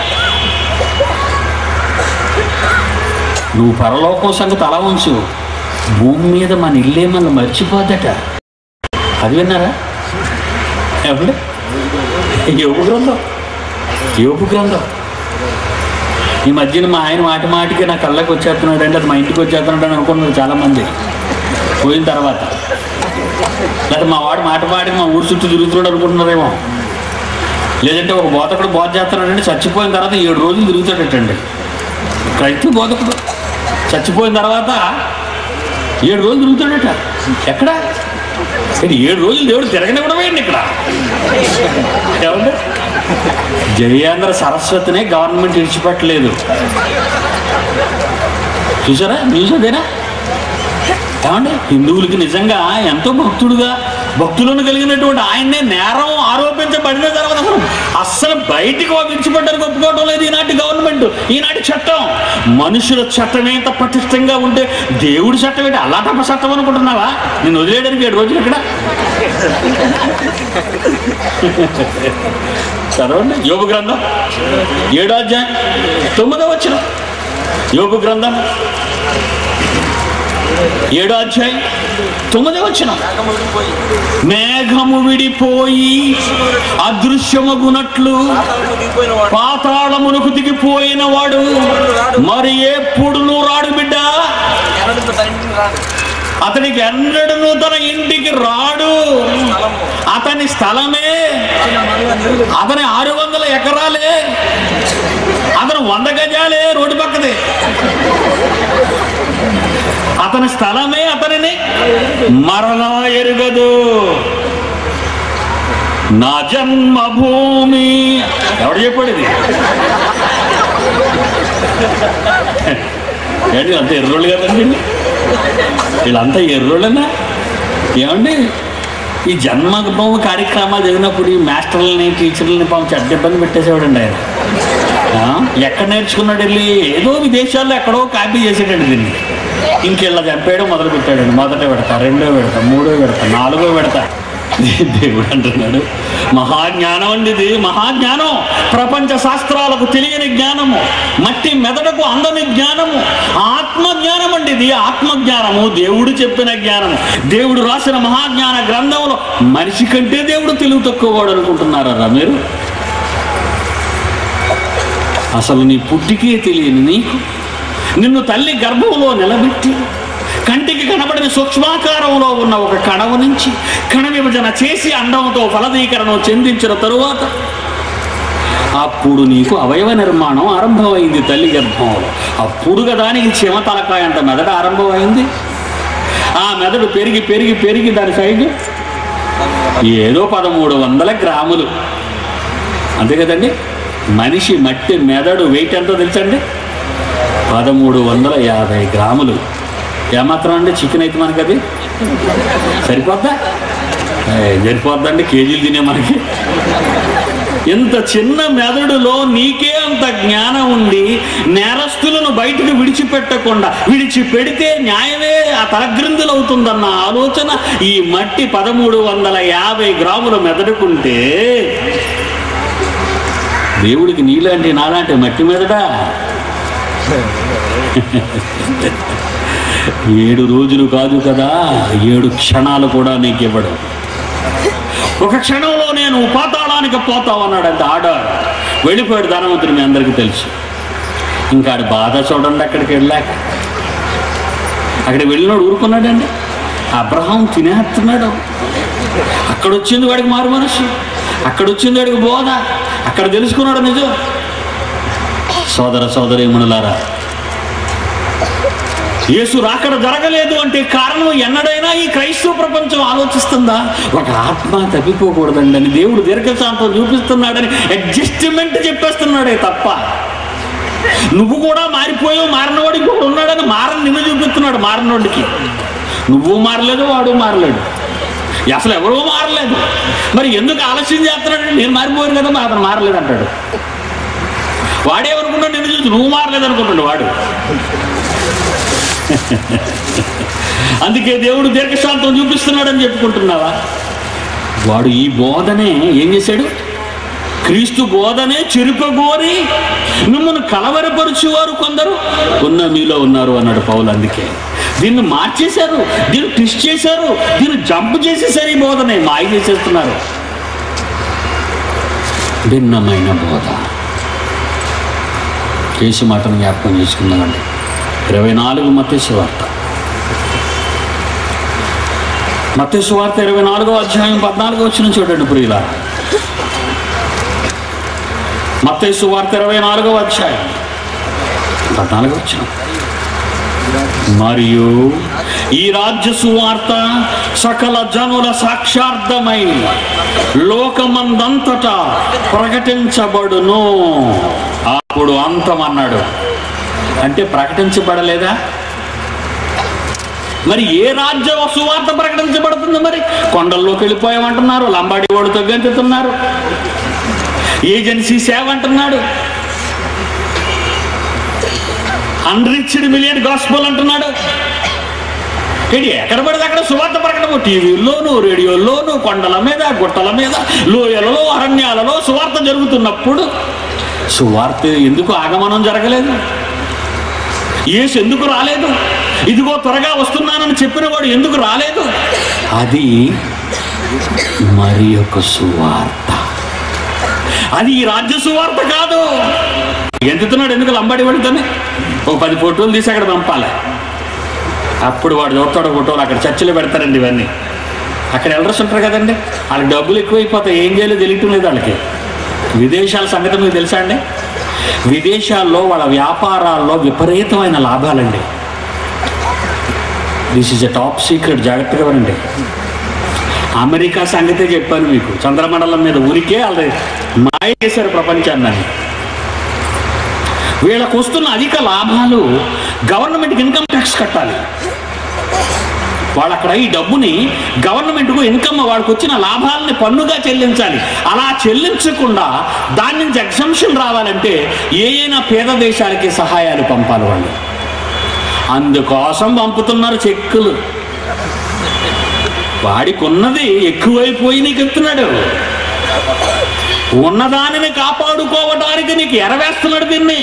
నువ్వు పరలోకం సంగతి అలా ఉంచు, భూమి మీద మన ఇల్లే మన మర్చిపోద్దట. అది విన్నారా? ఏమంటే యోబు గ్రంథం, యోబు గ్రంథం. ఈ మధ్యన మా ఆయన మాటి మాటికి నా కళ్ళకి వచ్చేస్తున్నాడు అంటే అది మా ఇంటికి వచ్చేస్తున్నాడు అని అనుకున్నారు చాలామంది పోయిన తర్వాత. లేదా మా వాడు మాట మాటికి మా ఊరు చుట్టూ తిరుగుతున్నాడు అనుకుంటున్నారేమో. లేదంటే ఒక బోధకుడు బోధ చేస్తున్నాడంటే చచ్చిపోయిన తర్వాత ఏడు రోజులు తిరుగుతాడటండి. క్రైస్తవ బోధకుడు చచ్చిపోయిన తర్వాత ఏడు రోజులు తిరుగుతాడట. ఎక్కడ ఏడు రోజులు దేవుడు తిరగనివ్వడమేండి ఇక్కడ. ఏమంటే జయేంద్ర సరస్వతినే గవర్నమెంట్ విడిచిపెట్టలేదు. చూసారా న్యూస్ అదేనా? ఏమండి హిందువులకి నిజంగా ఎంతో భక్తుడుగా భక్తులను కలిగినటువంటి ఆయన్నే నేరం ఆరోపించబడిన తర్వాత అసలు అస్సలు బయటికి విడిచిపెట్టడానికి ఒప్పుకోవడం లేదు ఈనాటి గవర్నమెంట్, ఈనాటి చట్టం. మనుషుల చట్టం ఎంత పటిష్టంగా ఉంటే దేవుడి చట్టం ఏంటి అలా తప్ప చట్టం అనుకుంటున్నావా? నేను వదిలేయడానికి ఏడు రోజులు ఇక్కడ. చదవండి యోబు గ్రంథం ఏడో అధ్యాయం తొమ్మిదో వచనం. యోబు గ్రంథం ఏడో అధ్యాయం తొమ్మిదో వచనం. మేఘము విడిపోయి అదృశ్యమగునట్లు పాతాళమునకు దిగిపోయిన వాడు మరి ఎప్పుడును రాడు బిడ్డ. అతనికి ఎన్నడను తన ఇంటికి రాడు. అతని స్థలమే అతని ఆరు వందల ఎకరాలే, అతను వంద గజాలే రోడ్డు పక్కదే. అతని స్థలమే అతనిని మరలా ఎరుగదు. నా జన్మభూమి ఎవడు చెప్పాడు ఇది? ఏంటి అంత ఎర్రోళ్ళు కదండి వీళ్ళంతా ఎర్రోళ్ళనా? ఏమండి ఈ జన్మభూమి కార్యక్రమాలు జరిగినప్పుడు ఈ మాస్టర్లని టీచర్లని పాపం చెడ్డ ఇబ్బంది పెట్టేసేవాడండి ఆయన. ఎక్కడ నేర్చుకున్నాడు వెళ్ళి? ఏదో విదేశాల్లో ఎక్కడో కాపీ చేసేటండి దీన్ని. ఇంకెళ్ళ చంపేయడం మొదలు పెట్టాడండి. మొదట పెడతా, రెండో పెడతా, మూడో పెడతా, నాలుగో పెడతా. దేవుడు అంటున్నాడు, మహాజ్ఞానం అండి ఇది, మహాజ్ఞానం. ప్రపంచ శాస్త్రాలకు తెలియని జ్ఞానము, మట్టి మెదడుకు అందని జ్ఞానము, ఆత్మజ్ఞానం అండి ఇది. ఆత్మజ్ఞానము దేవుడు చెప్పిన జ్ఞానము. దేవుడు రాసిన మహాజ్ఞాన గ్రంథంలో మనిషి కంటే దేవుడు తెలివి తక్కువవాడు అనుకుంటున్నారా మీరు? అసలు నీ పుట్టికే తెలియని నీకు, నిన్ను తల్లి గర్భంలో నిలబెట్టి కంటికి కనబడిన సూక్ష్మాకారంలో ఉన్న ఒక కణము నుంచి కణ విభజన చేసి అండంతో ఫలదీకరణం చెందించిన తరువాత అప్పుడు నీకు అవయవ నిర్మాణం ఆరంభమైంది తల్లి గర్భంలో. అప్పుడు దానికి చెమ తలకాయ అంత మెదడు ఆరంభమైంది. ఆ మెదడు పెరిగి పెరిగి పెరిగి దాని సైజు ఏదో పదమూడు వందల గ్రాములు అంతే కదండి. మనిషి మట్టి మెదడు వెయిట్ ఎంతో తెలుసండి? పదమూడు వందల యాభై గ్రాములు. ఏమాత్రం అండి చికెన్ అయితే మనకి అది సరిపోద్దా? సరిపోద్దండి, కేజీలు తినే మనకి. ఇంత చిన్న మెదడులో నీకే అంత జ్ఞానం ఉండి నేరస్తులను బయటకు విడిచిపెట్టకుండా, విడిచిపెడితే న్యాయమే ఆ తలగ్రిందులు అవుతుందన్న ఆలోచన ఈ మట్టి పదమూడు వందల యాభై గ్రాముల మెదడుకుంటే దేవుడికి నీలాంటి నాలాంటి మట్టి మెదడా? ఏడు రోజులు కాదు కదా, ఏడు క్షణాలు కూడా నీకు ఇవ్వడం. ఒక క్షణంలో నేను పాతాళానికి పోతావన్నాడు. అంత ఆడ వెళ్ళిపోయాడు ధనవంతుడు, మీ అందరికీ తెలుసు. ఇంకా ఆడి బాధ చూడండి. అక్కడికి వెళ్ళాక అక్కడికి వెళ్ళినాడు ఊరుకున్నాడండి. అబ్రహాం తినేస్తున్నాడు. అక్కడ వచ్చింది వాడికి మారు మనసు, అక్కడ వచ్చింది వాడికి బోధ, అక్కడ తెలుసుకున్నాడు నిజం. సోదర సోదరీమణులారా, యేసు రాకడ జరగలేదు అంటే కారణం ఎన్నడైనా ఈ క్రైస్తవ ప్రపంచం ఆలోచిస్తుందా? ఒక ఆత్మ తప్పిపోకూడదండి అని దేవుడు దీర్ఘశాంతం చూపిస్తున్నాడని అడ్జస్ట్మెంట్ చెప్పేస్తున్నాడే తప్ప, నువ్వు కూడా మారిపోయావు, మారినవాడికి కూడా ఉన్నాడని మారని నిన్ను చూపిస్తున్నాడు. మారినోడికి నువ్వు మారలేదు, వాడు మారలేడు, అసలు ఎవరూ మారలేదు. మరి ఎందుకు ఆలస్యం చేస్తున్నాడు? నేను మారిపోయాను కదా, అతను మారలేదు అంటాడు. వాడేమనుకున్నాడు? నిన్ను చూసి నువ్వు మారలేదు అనుకుంటాడు వాడు. అందుకే దేవుడు దీర్ఘశాంతం చూపిస్తున్నాడని చెప్పుకుంటున్నావా? వాడు ఈ బోధనే ఏం చేశాడు? క్రీస్తు బోధనే చెరుపగోరి మిమ్మల్ని కలవరపరుచువారు కొందరు ఉన్న మీలో ఉన్నారు అన్నాడు పౌలు. అందుకే దీన్ని మార్చేశారు, దీన్ని ట్విస్ట్ చేశారు, దీన్ని జంప్ చేసేసారు. ఈ బోధనే మాయ చేసేస్తున్నారు. భిన్నమైన బోధ. యేసు మాటను జ్ఞాపకం చేసుకుందామండి. ఇరవై నాలుగు మత్తయి సువార్త, మత్తయి సువార్త ఇరవై నాలుగో అధ్యాయం పద్నాలుగో వచనం చూడండి ప్రియులారా. మత్తయి సువార్త ఇరవై నాలుగో అధ్యాయం పద్నాలుగో వచనం. మరియు ఈ రాజ్య సువార్త సకల జనుల సాక్షార్థమై లోకమందంతటా ప్రకటించబడును. అప్పుడు అంతమన్నాడు. అంటే ప్రకటించబడలేదా? మరి ఏ రాజ్య సువార్త ప్రకటించబడుతుంది? మరి కొండల్లోకి వెళ్ళిపోయామంటున్నారు, లంబాడి ఓడితో గంతుతున్నారు, ఏజెన్సీ సేవ అంటున్నాడు, అన్రిచ్డ్ మిలియన్ గాస్పెల్ అంటున్నాడు. ఇది ఎక్కడ పడితే అక్కడ సువార్త ప్రకటన, టీవీల్లోనూ రేడియోల్లోనూ కొండల మీద గుట్టల మీద లోయలలో అరణ్యాలలో సువార్త జరుగుతున్నప్పుడు సువార్త ఎందుకు ఆగమనం జరగలేదు? యేసు ఎందుకు రాలేదు? ఇదిగో త్వరగా వస్తున్నానని చెప్పిన వాడు ఎందుకు రాలేదు? అది మరి ఒక సువార్త, అది ఈ రాజ్య సువార్త కాదు. ఎంతుతున్నాడు ఎందుకు లంబాడి పడితేనే ఒక పది ఫోటోలు తీసి అక్కడ పంపాలి. అప్పుడు వాడు చూస్తాడు ఫోటోలు. అక్కడ చర్చలు పెడతారండి ఇవన్నీ. అక్కడ ఎల్డర్స్ ఉంటారు కదండి, వాళ్ళకి డబ్బులు ఎక్కువైపోతాయి, ఏం చేయాలో తెలియటం లేదు వాళ్ళకి. విదేశాల సంగతి మీకు తెలుసా అండి? విదేశాల్లో వాళ్ళ వ్యాపారాల్లో విపరీతమైన లాభాలండి. This is a top secret, జాగ్రత్తగా వినండి. అమెరికా సంగతే చెప్పాను మీకు. చంద్రమండలం మీద ఊరికే వాళ్ళు మాయ చేశారు ప్రపంచాన్ని. వీళ్ళకు వస్తున్న అధిక లాభాలు గవర్నమెంట్కి ఇన్కమ్ ట్యాక్స్ కట్టాలి. వాళ్ళు అక్కడ ఈ డబ్బుని గవర్నమెంట్కు ఇన్కమ్, వాడికి వచ్చిన లాభాలని పన్నుగా చెల్లించాలి. అలా చెల్లించకుండా దాని నుంచి ఎగ్జంప్షన్ రావాలంటే ఏ అయినా పేద దేశాలకి సహాయాలు పంపాలి వాళ్ళు. అందుకోసం పంపుతున్నారు చెక్కులు. వాడికి ఉన్నది ఎక్కువైపోయి నీకు ఎత్తున్నాడు. ఉన్నదానిని కాపాడుకోవడానికి నీకు ఎరవేస్తున్నాడు దీన్ని.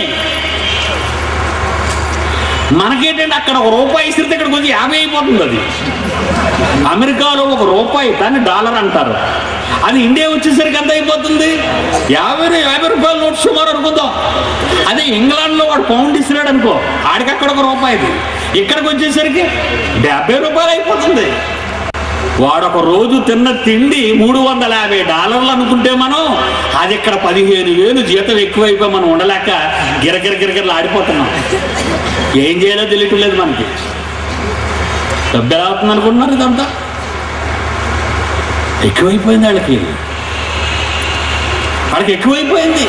మనకేంటంటే అక్కడ ఒక రూపాయి ఇస్తే ఇక్కడికి వచ్చి యాభై అయిపోతుంది. అది అమెరికాలో ఒక రూపాయి, దాన్ని డాలర్ అంటారు. అది ఇండియా వచ్చేసరికి ఎంత అయిపోతుంది? యాభై యాభై రూపాయల నోట్ సుమారు అనుకుందాం. అదే ఇంగ్లాండ్లో వాడు పౌండ్ ఇస్తున్నాడు అనుకో, ఆడికి అక్కడ ఒక రూపాయిది, ఇక్కడికి వచ్చేసరికి డెబ్బై రూపాయలు అయిపోతుంది. వాడొక రోజు తిన్న తిండి మూడు వందల యాభై డాలర్లు అనుకుంటే మనం అది ఇక్కడ పదిహేను వేలు జీతం ఎక్కువైపోయి మనం ఉండలేక గిరగిర గిరగిరలు ఆడిపోతున్నాం. ఏం చేయాలో తెలియట్లేదు మనకి. డబ్బు ఎలా అవుతుంది అనుకుంటున్నారు? ఇదంతా ఎక్కువైపోయింది వాళ్ళకి, వాళ్ళకి ఎక్కువైపోయింది.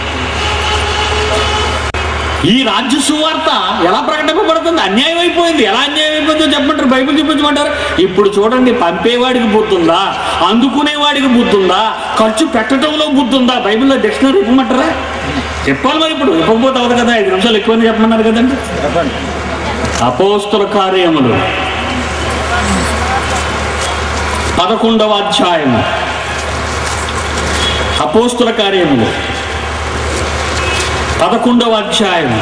ఈ రాజ్య సువార్త ఎలా ప్రకటింపబడుతుంది? అన్యాయం అయిపోయింది. ఎలా అన్యాయం అయిపోయిందో చెప్పమంటారు? బైబిల్ చూపించమంటారు? ఇప్పుడు చూడండి, పంపేవాడికి బుద్ధి ఉందా? అందుకునేవాడికి బుద్ధి ఉందా? ఖర్చు పెట్టడంలో బుద్ధి ఉందా? బైబిల్లో డిక్షనరీ ఇవ్వమంటారా? చెప్పాలి మరి. ఇప్పుడు ఇవ్వకపోతే అవ్వదు కదా. ఐదు నిమిషాలు ఎక్కువని చెప్పమన్నారు కదండి. అపోస్తుల కార్యములు పదకొండవ అధ్యాయము. అపోస్తుల కార్యములు పదకొండవ అధ్యాయం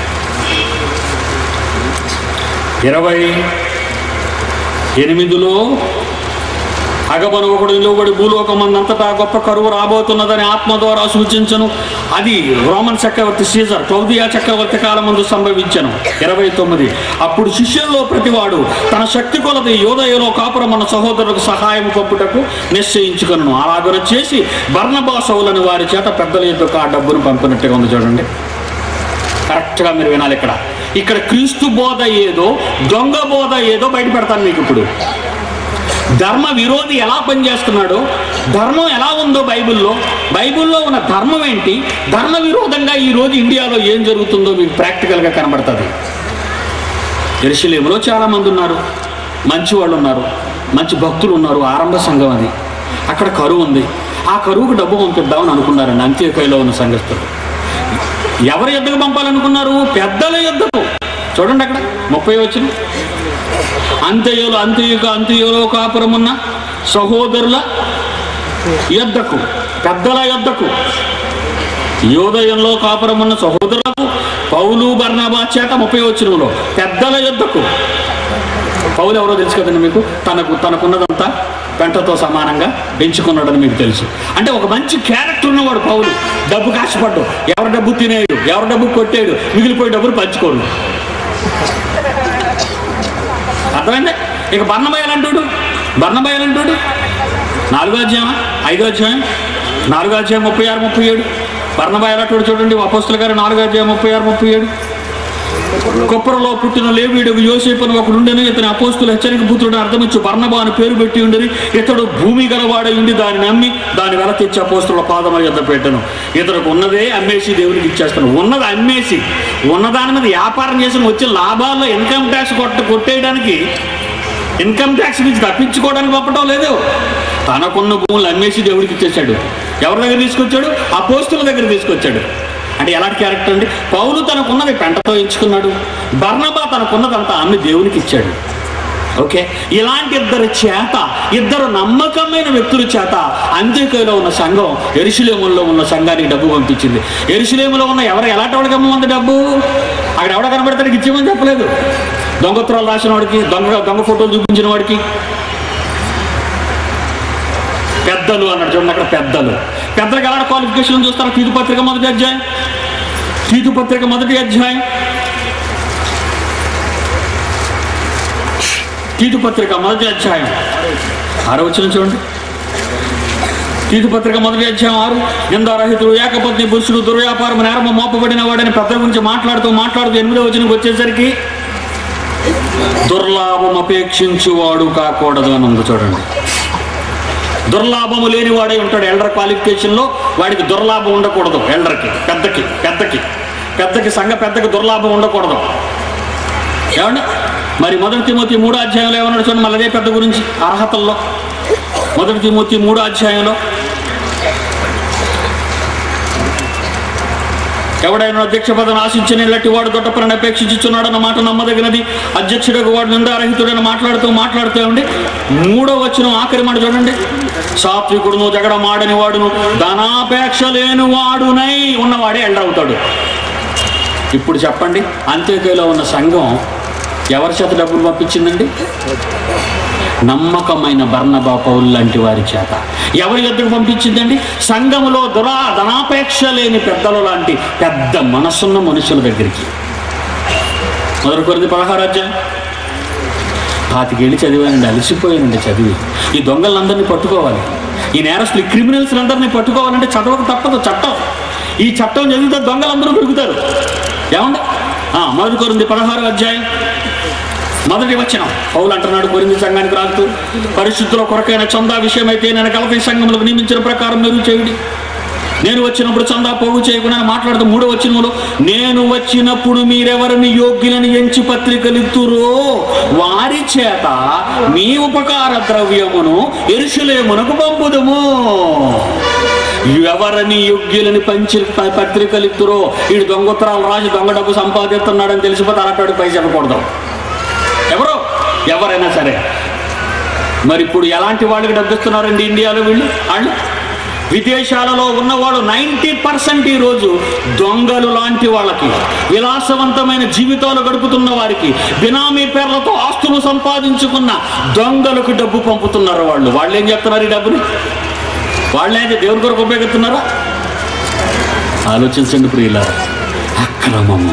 ఇరవై ఎనిమిదిలో అగమను ఒకడు నిలువబడి భూలోకమందంతటా గొప్ప కరువు రాబోతున్నదని ఆత్మ ద్వారా సూచించను. అది రోమన్ చక్రవర్తి సీజర్ క్లౌదియా చక్రవర్తి కాలమందు సంభవించను. ఇరవై తొమ్మిది అప్పుడు శిష్యుల్లో ప్రతివాడు తన శక్తి కొలది యోదయలో కాపురమన్న సహోదరులకు సహాయం పంపుటకు నిశ్చయించుకును. అలాగన చేసి బర్నబా సౌలని వారి చేత పెద్దల యొక్క ఆ డబ్బును పంపినట్టుగా ఉంది. చూడండి, కరెక్ట్గా మీరు వినాలి. ఇక్కడ ఇక్కడ క్రీస్తు బోధ ఏదో, దొంగ బోధ ఏదో బయట పెడతాను మీకు. ఇప్పుడు ధర్మ విరోధి ఎలా పనిచేస్తున్నాడో, ధర్మం ఎలా ఉందో బైబిల్లో, బైబిల్లో ఉన్న ధర్మం ఏంటి, ధర్మ విరోధంగా ఈరోజు ఇండియాలో ఏం జరుగుతుందో మీకు ప్రాక్టికల్గా కనబడుతుంది. యెరూషలేములో చాలామంది ఉన్నారు, మంచి వాళ్ళు ఉన్నారు, మంచి భక్తులు ఉన్నారు. ఆరంభ సంఘం అది. అక్కడ కరువు ఉంది. ఆ కరువుకు డబ్బు పంపిద్దామని అనుకున్నారండి అంత్యోక్యలో ఉన్న సంఘస్థులు. ఎవరి యుద్ధకు పంపాలనుకున్నారు? పెద్దల యుద్ధకు. చూడండి అక్కడ ముప్పై వచ్చిన అంత్యయులు అంత్యయుక అంత్యయులో కాపురమున్న సహోదరుల యుద్ధకు, పెద్దల యుద్ధకు, యోదయంలో కాపురమున్న సహోదరులకు పౌలు బర్నబా చేత ముప్పై వచ్చినంలో పెద్దల యుద్ధకు. పౌలు ఎవరో తెలుసు కదండి మీకు. తనకు తనకున్నదంతా పెంటతో సమానంగా పెంచుకున్నాడని మీకు తెలుసు. అంటే ఒక మంచి క్యారెక్టర్ ఉన్నవాడు పౌలు. డబ్బు కాశపడ్డు, ఎవరి డబ్బు తినేడు, ఎవరి డబ్బు కొట్టాడు, మిగిలిపోయే డబ్బులు పంచుకోడు. అర్థమైంది? ఇక బర్నబాయాలంటాడు బర్నబాయాలంటాడు నాలుగో అధ్యాయం ఐదో అధ్యాయం నాలుగో అధ్యాయం ముప్పై ఆరు ముప్పై ఏడు బర్నబాయాలంటాడు. చూడండి, అపోస్తుల గారు నాలుగో అధ్యాయం ముప్పై ఆరు ముప్పై ఏడు కొప్పరలో పుట్టిన లేవీయుడు యోసేపు అని ఒకడు ఉండేను. ఇతని అపోస్తుల హెచ్చరిక పుత్రుడు అర్థమిచ్చు బర్నబా అని పేరు పెట్టి ఉండేది. ఇతడు భూమి గలవాడై ఉండి దాన్ని నమ్మి దాని వెల తెచ్చి అపోస్తుల పాదముల యొద్ద పెట్టాను. ఇతనికి ఉన్నదే అమ్మేసి దేవుడికి ఇచ్చేస్తాను. ఉన్నది అమ్మేసి ఉన్నదాని మీద వ్యాపారం చేసి వచ్చే లాభాల్లో ఇన్కమ్ ట్యాక్స్ కొట్ట కొట్టేయడానికి ఇన్కమ్ ట్యాక్స్ నుంచి తప్పించుకోవడానికి పంపడం లేదు. తనకున్న భూములు అమ్మేసి దేవుడికి ఇచ్చేసాడు. ఎవరి దగ్గర తీసుకొచ్చాడు? అపోస్తుల దగ్గర తీసుకొచ్చాడు. అంటే ఎలాంటి క్యారెక్టర్ అండి? పౌలు తనకున్నది పెంటతో ఎంచుకున్నాడు, బర్నబా తనకున్నదంతా అమ్మి దేవునికి ఇచ్చాడు. ఓకే, ఇలాంటి ఇద్దరు చేత, ఇద్దరు నమ్మకమైన వ్యక్తుల చేత అంత్యోక్యలో ఉన్న సంఘం యెరూషలేములో ఉన్న సంఘానికి డబ్బు పంపించింది. యెరూషలేములో ఉన్న ఎవరు ఎలాంటి వాడికి అమ్మమంది డబ్బు? అక్కడ ఎవడ కనబడతానికి ఇచ్చేమని చెప్పలేదు. దొంగత్రాలు రాసిన వాడికి, దొంగ దొంగ ఫోటోలు చూపించిన వాడికి. పెద్దలు అన్నాడు. చూడండి అక్కడ పెద్దలు. పెద్దలకు ఎలాంటి క్వాలిఫికేషన్ చూస్తారు? తీతు పత్రిక మొదటి అధ్యాయం తీతు పత్రిక మొదటి అధ్యాయం తీతు పత్రిక మొదటి అధ్యాయం ఆరో వచనం చూడండి. తీతు పత్రిక మొదటి అధ్యాయం ఆరు నిందారహితుడు, ఏకపత్ని పురుషుడు, దుర్వ్యాపారం, నేరము మోపబడిన వాడని పెద్దల గురించి మాట్లాడుతూ మాట్లాడుతూ ఎనిమిదో వచనంకి వచ్చేసరికి దుర్లాభం అపేక్షించువాడు కాకూడదు అని ఉంది. చూడండి, దుర్లాభము లేని వాడే ఉంటాడు. ఎల్డర్ క్వాలిఫికేషన్లో వాడికి దుర్లాభం ఉండకూడదు. ఎల్డర్కి, పెద్దకి పెద్దకి పెద్దకి సంఘ పెద్దకి దుర్లాభం ఉండకూడదు. ఏమండి? మరి మొదటి తిమోతి మూడో అధ్యాయంలో ఏమన్నాడు చూడండి, మళ్ళీ అదే పెద్ద గురించి అర్హతల్లో. మొదటి తిమోతి మూడో అధ్యాయంలో ఎవడైనా అధ్యక్ష పదవిని ఆశించిన ఇలాంటి వాడు దొడ్డపరని అపేక్షించున్నాడన్న మాట నమ్మదగినది. అధ్యక్షుడికి వాడు నిందారహితుడని మాట్లాడుతూ మాట్లాడుతూ ఉండి మూడో వచనం ఆఖరి మాట చూడండి. సాత్వికుడును జగడమాడని వాడును ధనాపేక్ష లేని వాడునై ఉన్నవాడే ఎండవుతాడు. ఇప్పుడు చెప్పండి, అంత్యోక్యలో ఉన్న సంఘం ఎవరి చేత డబ్బులు పంపించిందండి? నమ్మకమైన బర్నబా పౌలు లాంటి వారి చేత. ఎవరి ఎద్దుకు పంపించిందండి? సంఘములో దురా ధనాపేక్ష లేని పెద్దలు లాంటి పెద్ద మనసున్న మనుషుల దగ్గరికి. మొదటి కొరింథీ పదహారు అధ్యాయం పాతికేళ్ళు చదివానండి, అలసిపోయానండి చదివి. ఈ దొంగలందరినీ పట్టుకోవాలి, ఈ నేరస్తులు ఈ క్రిమినల్స్ అందరినీ పట్టుకోవాలంటే చదవక తప్పదు చట్టం. ఈ చట్టం చదివితే దొంగలందరూ దొరుకుతారు. ఏమండి? మొదటి కొరింథీ పదహారు అధ్యాయం మొదటి వచనం పౌలు అంటున్నాడు కొరింథీ సంఘానికి రాస్తూ, పరిశుద్ధుల కొరకైన చందా విషయమైతే నేను గలతీ సంఘములకు నియమించిన ప్రకారం మీరు చేయండి. నేను వచ్చినప్పుడు చందా పోగు చేయకుండా మాట్లాడుతూ మూడో వచనంలో, నేను వచ్చినప్పుడు మీరెవరిని యోగ్యులని ఎంచి పత్రికలు ఇత్తురో వారి చేత మీ ఉపకార ద్రవ్యమును యెరూషలేమునకు పంపుదుము. ఎవరిని యోగ్యులని పంచి పత్రికలు ఇత్తురో, వీడు దొంగోత్తరాలు రాసి దొంగ డబ్బు సంపాదిస్తున్నాడని తెలిసిపోతే అలాంటి పై చెప్పకూడదు. ఎవరో ఎవరైనా సరే. మరి ఇప్పుడు ఎలాంటి వాళ్ళకి డబ్బిస్తున్నారండి ఇండియాలో వీళ్ళు? వాళ్ళు విదేశాలలో ఉన్నవాళ్ళు నైంటీ పర్సెంట్ ఈరోజు దొంగలు లాంటి వాళ్ళకి, విలాసవంతమైన జీవితాలు గడుపుతున్న వారికి, బినామీ పేర్లతో ఆస్తులు సంపాదించుకున్న దొంగలకు డబ్బు పంపుతున్నారు. వాళ్ళు వాళ్ళు ఏం చెప్తున్నారు? ఈ డబ్బుని వాళ్ళైతే దేవుని కొరకు ఉపయోగిస్తున్నారా? ఆలోచించండి ప్రియులారా. అక్రమము.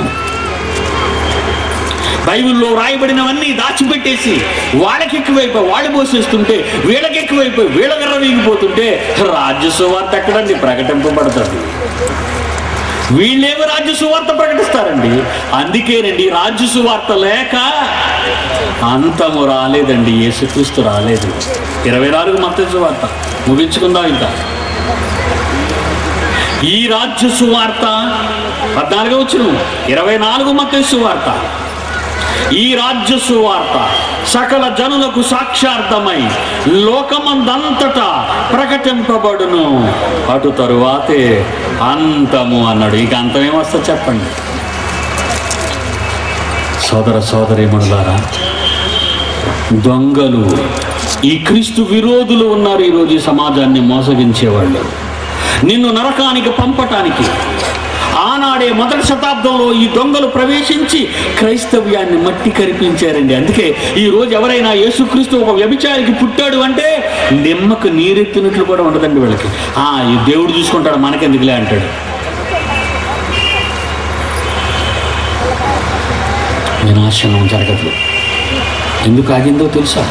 బైబిల్లో రాయబడినవన్నీ దాచిపెట్టేసి వాళ్ళకి ఎక్కువైపోయి వాళ్ళు పోసేస్తుంటే, వీళ్ళకి ఎక్కువైపోయి వీళ్ళ గర్ర వీగిపోతుంటే రాజ్య సువార్త ఎక్కడండి ప్రకటింపబడుతుంది? వీళ్ళేమో రాజ్య సువార్త ప్రకటిస్తారండి. అందుకేనండి రాజ్య సువార్త లేక అంతము రాలేదండి, యేసుక్రీస్తు రాలేదు. ఇరవై నాలుగు మత్తయి సువార్త ముగించుకుందాం. ఇంకా ఈ రాజ్య సువార్త పద్నాలుగో వచనం, ఇరవై నాలుగు మత్తయి సువార్త, ఈ రాజ్య సువార్త సకల జనులకు సాక్షార్థమై లోకమందంతటా ప్రకటింపబడును, అటు తరువాతే అంతము అన్నాడు. ఇక అంతం ఏమొస్తుంది చెప్పండి? సోదర సోదరీమణులారా, దొంగలు, ఈ క్రీస్తు విరోధులు ఉన్నారు ఈరోజు ఈ సమాజాన్ని మోసగించేవాళ్ళు, నిన్ను నరకానికి పంపటానికి. ఆనాడే మొదటి శతాబ్దంలో ఈ దొంగలు ప్రవేశించి క్రైస్తవ్యాన్ని మట్టి కరిపించారండి. అందుకే ఈ రోజు ఎవరైనా యేసుక్రీస్తు ఒక వ్యభిచారికి పుట్టాడు అంటే నిమ్మకు నీరెత్తినట్లు కూడా ఉండదండి వీళ్ళకి. ఆ ఈ దేవుడు చూసుకుంటాడు, మనకెందుకులే అంటాడు. వినాశనం జరగదు. ఎందుకు ఆగిందో తెలుసా?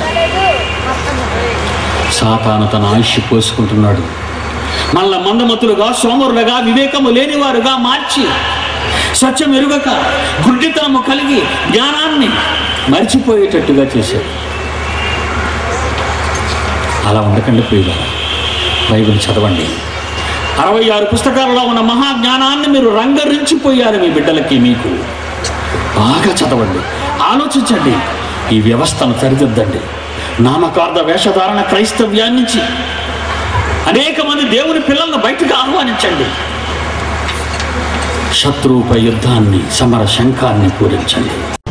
సాతాను తన ఆయుష్ పోసుకుంటున్నాడు. మళ్ళా మందమతులుగా, సోమరులుగా, వివేకము లేనివారుగా మార్చి, సత్యం ఎరుగక గుడ్డితనము కలిగి జ్ఞానాన్ని మర్చిపోయేటట్టుగా చేశారు. అలా ఉండకండి ప్రియులారా, బైబిల్ చదవండి. అరవై ఆరు పుస్తకాలలో ఉన్న మహాజ్ఞానాన్ని మీరు రంగరించిపోయారు. మీ బిడ్డలకి మీకు బాగా చదవండి, ఆలోచించండి, ఈ వ్యవస్థను సరిదిద్దండి. నామకార్థ వేషధారణ క్రైస్తవ్యాన్నించి అనేక మంది దేవుని పిల్లలను బయటకు ఆహ్వానించండి. శత్రువుపై యుద్ధాన్ని, సమర శంఖాన్ని పూరించండి.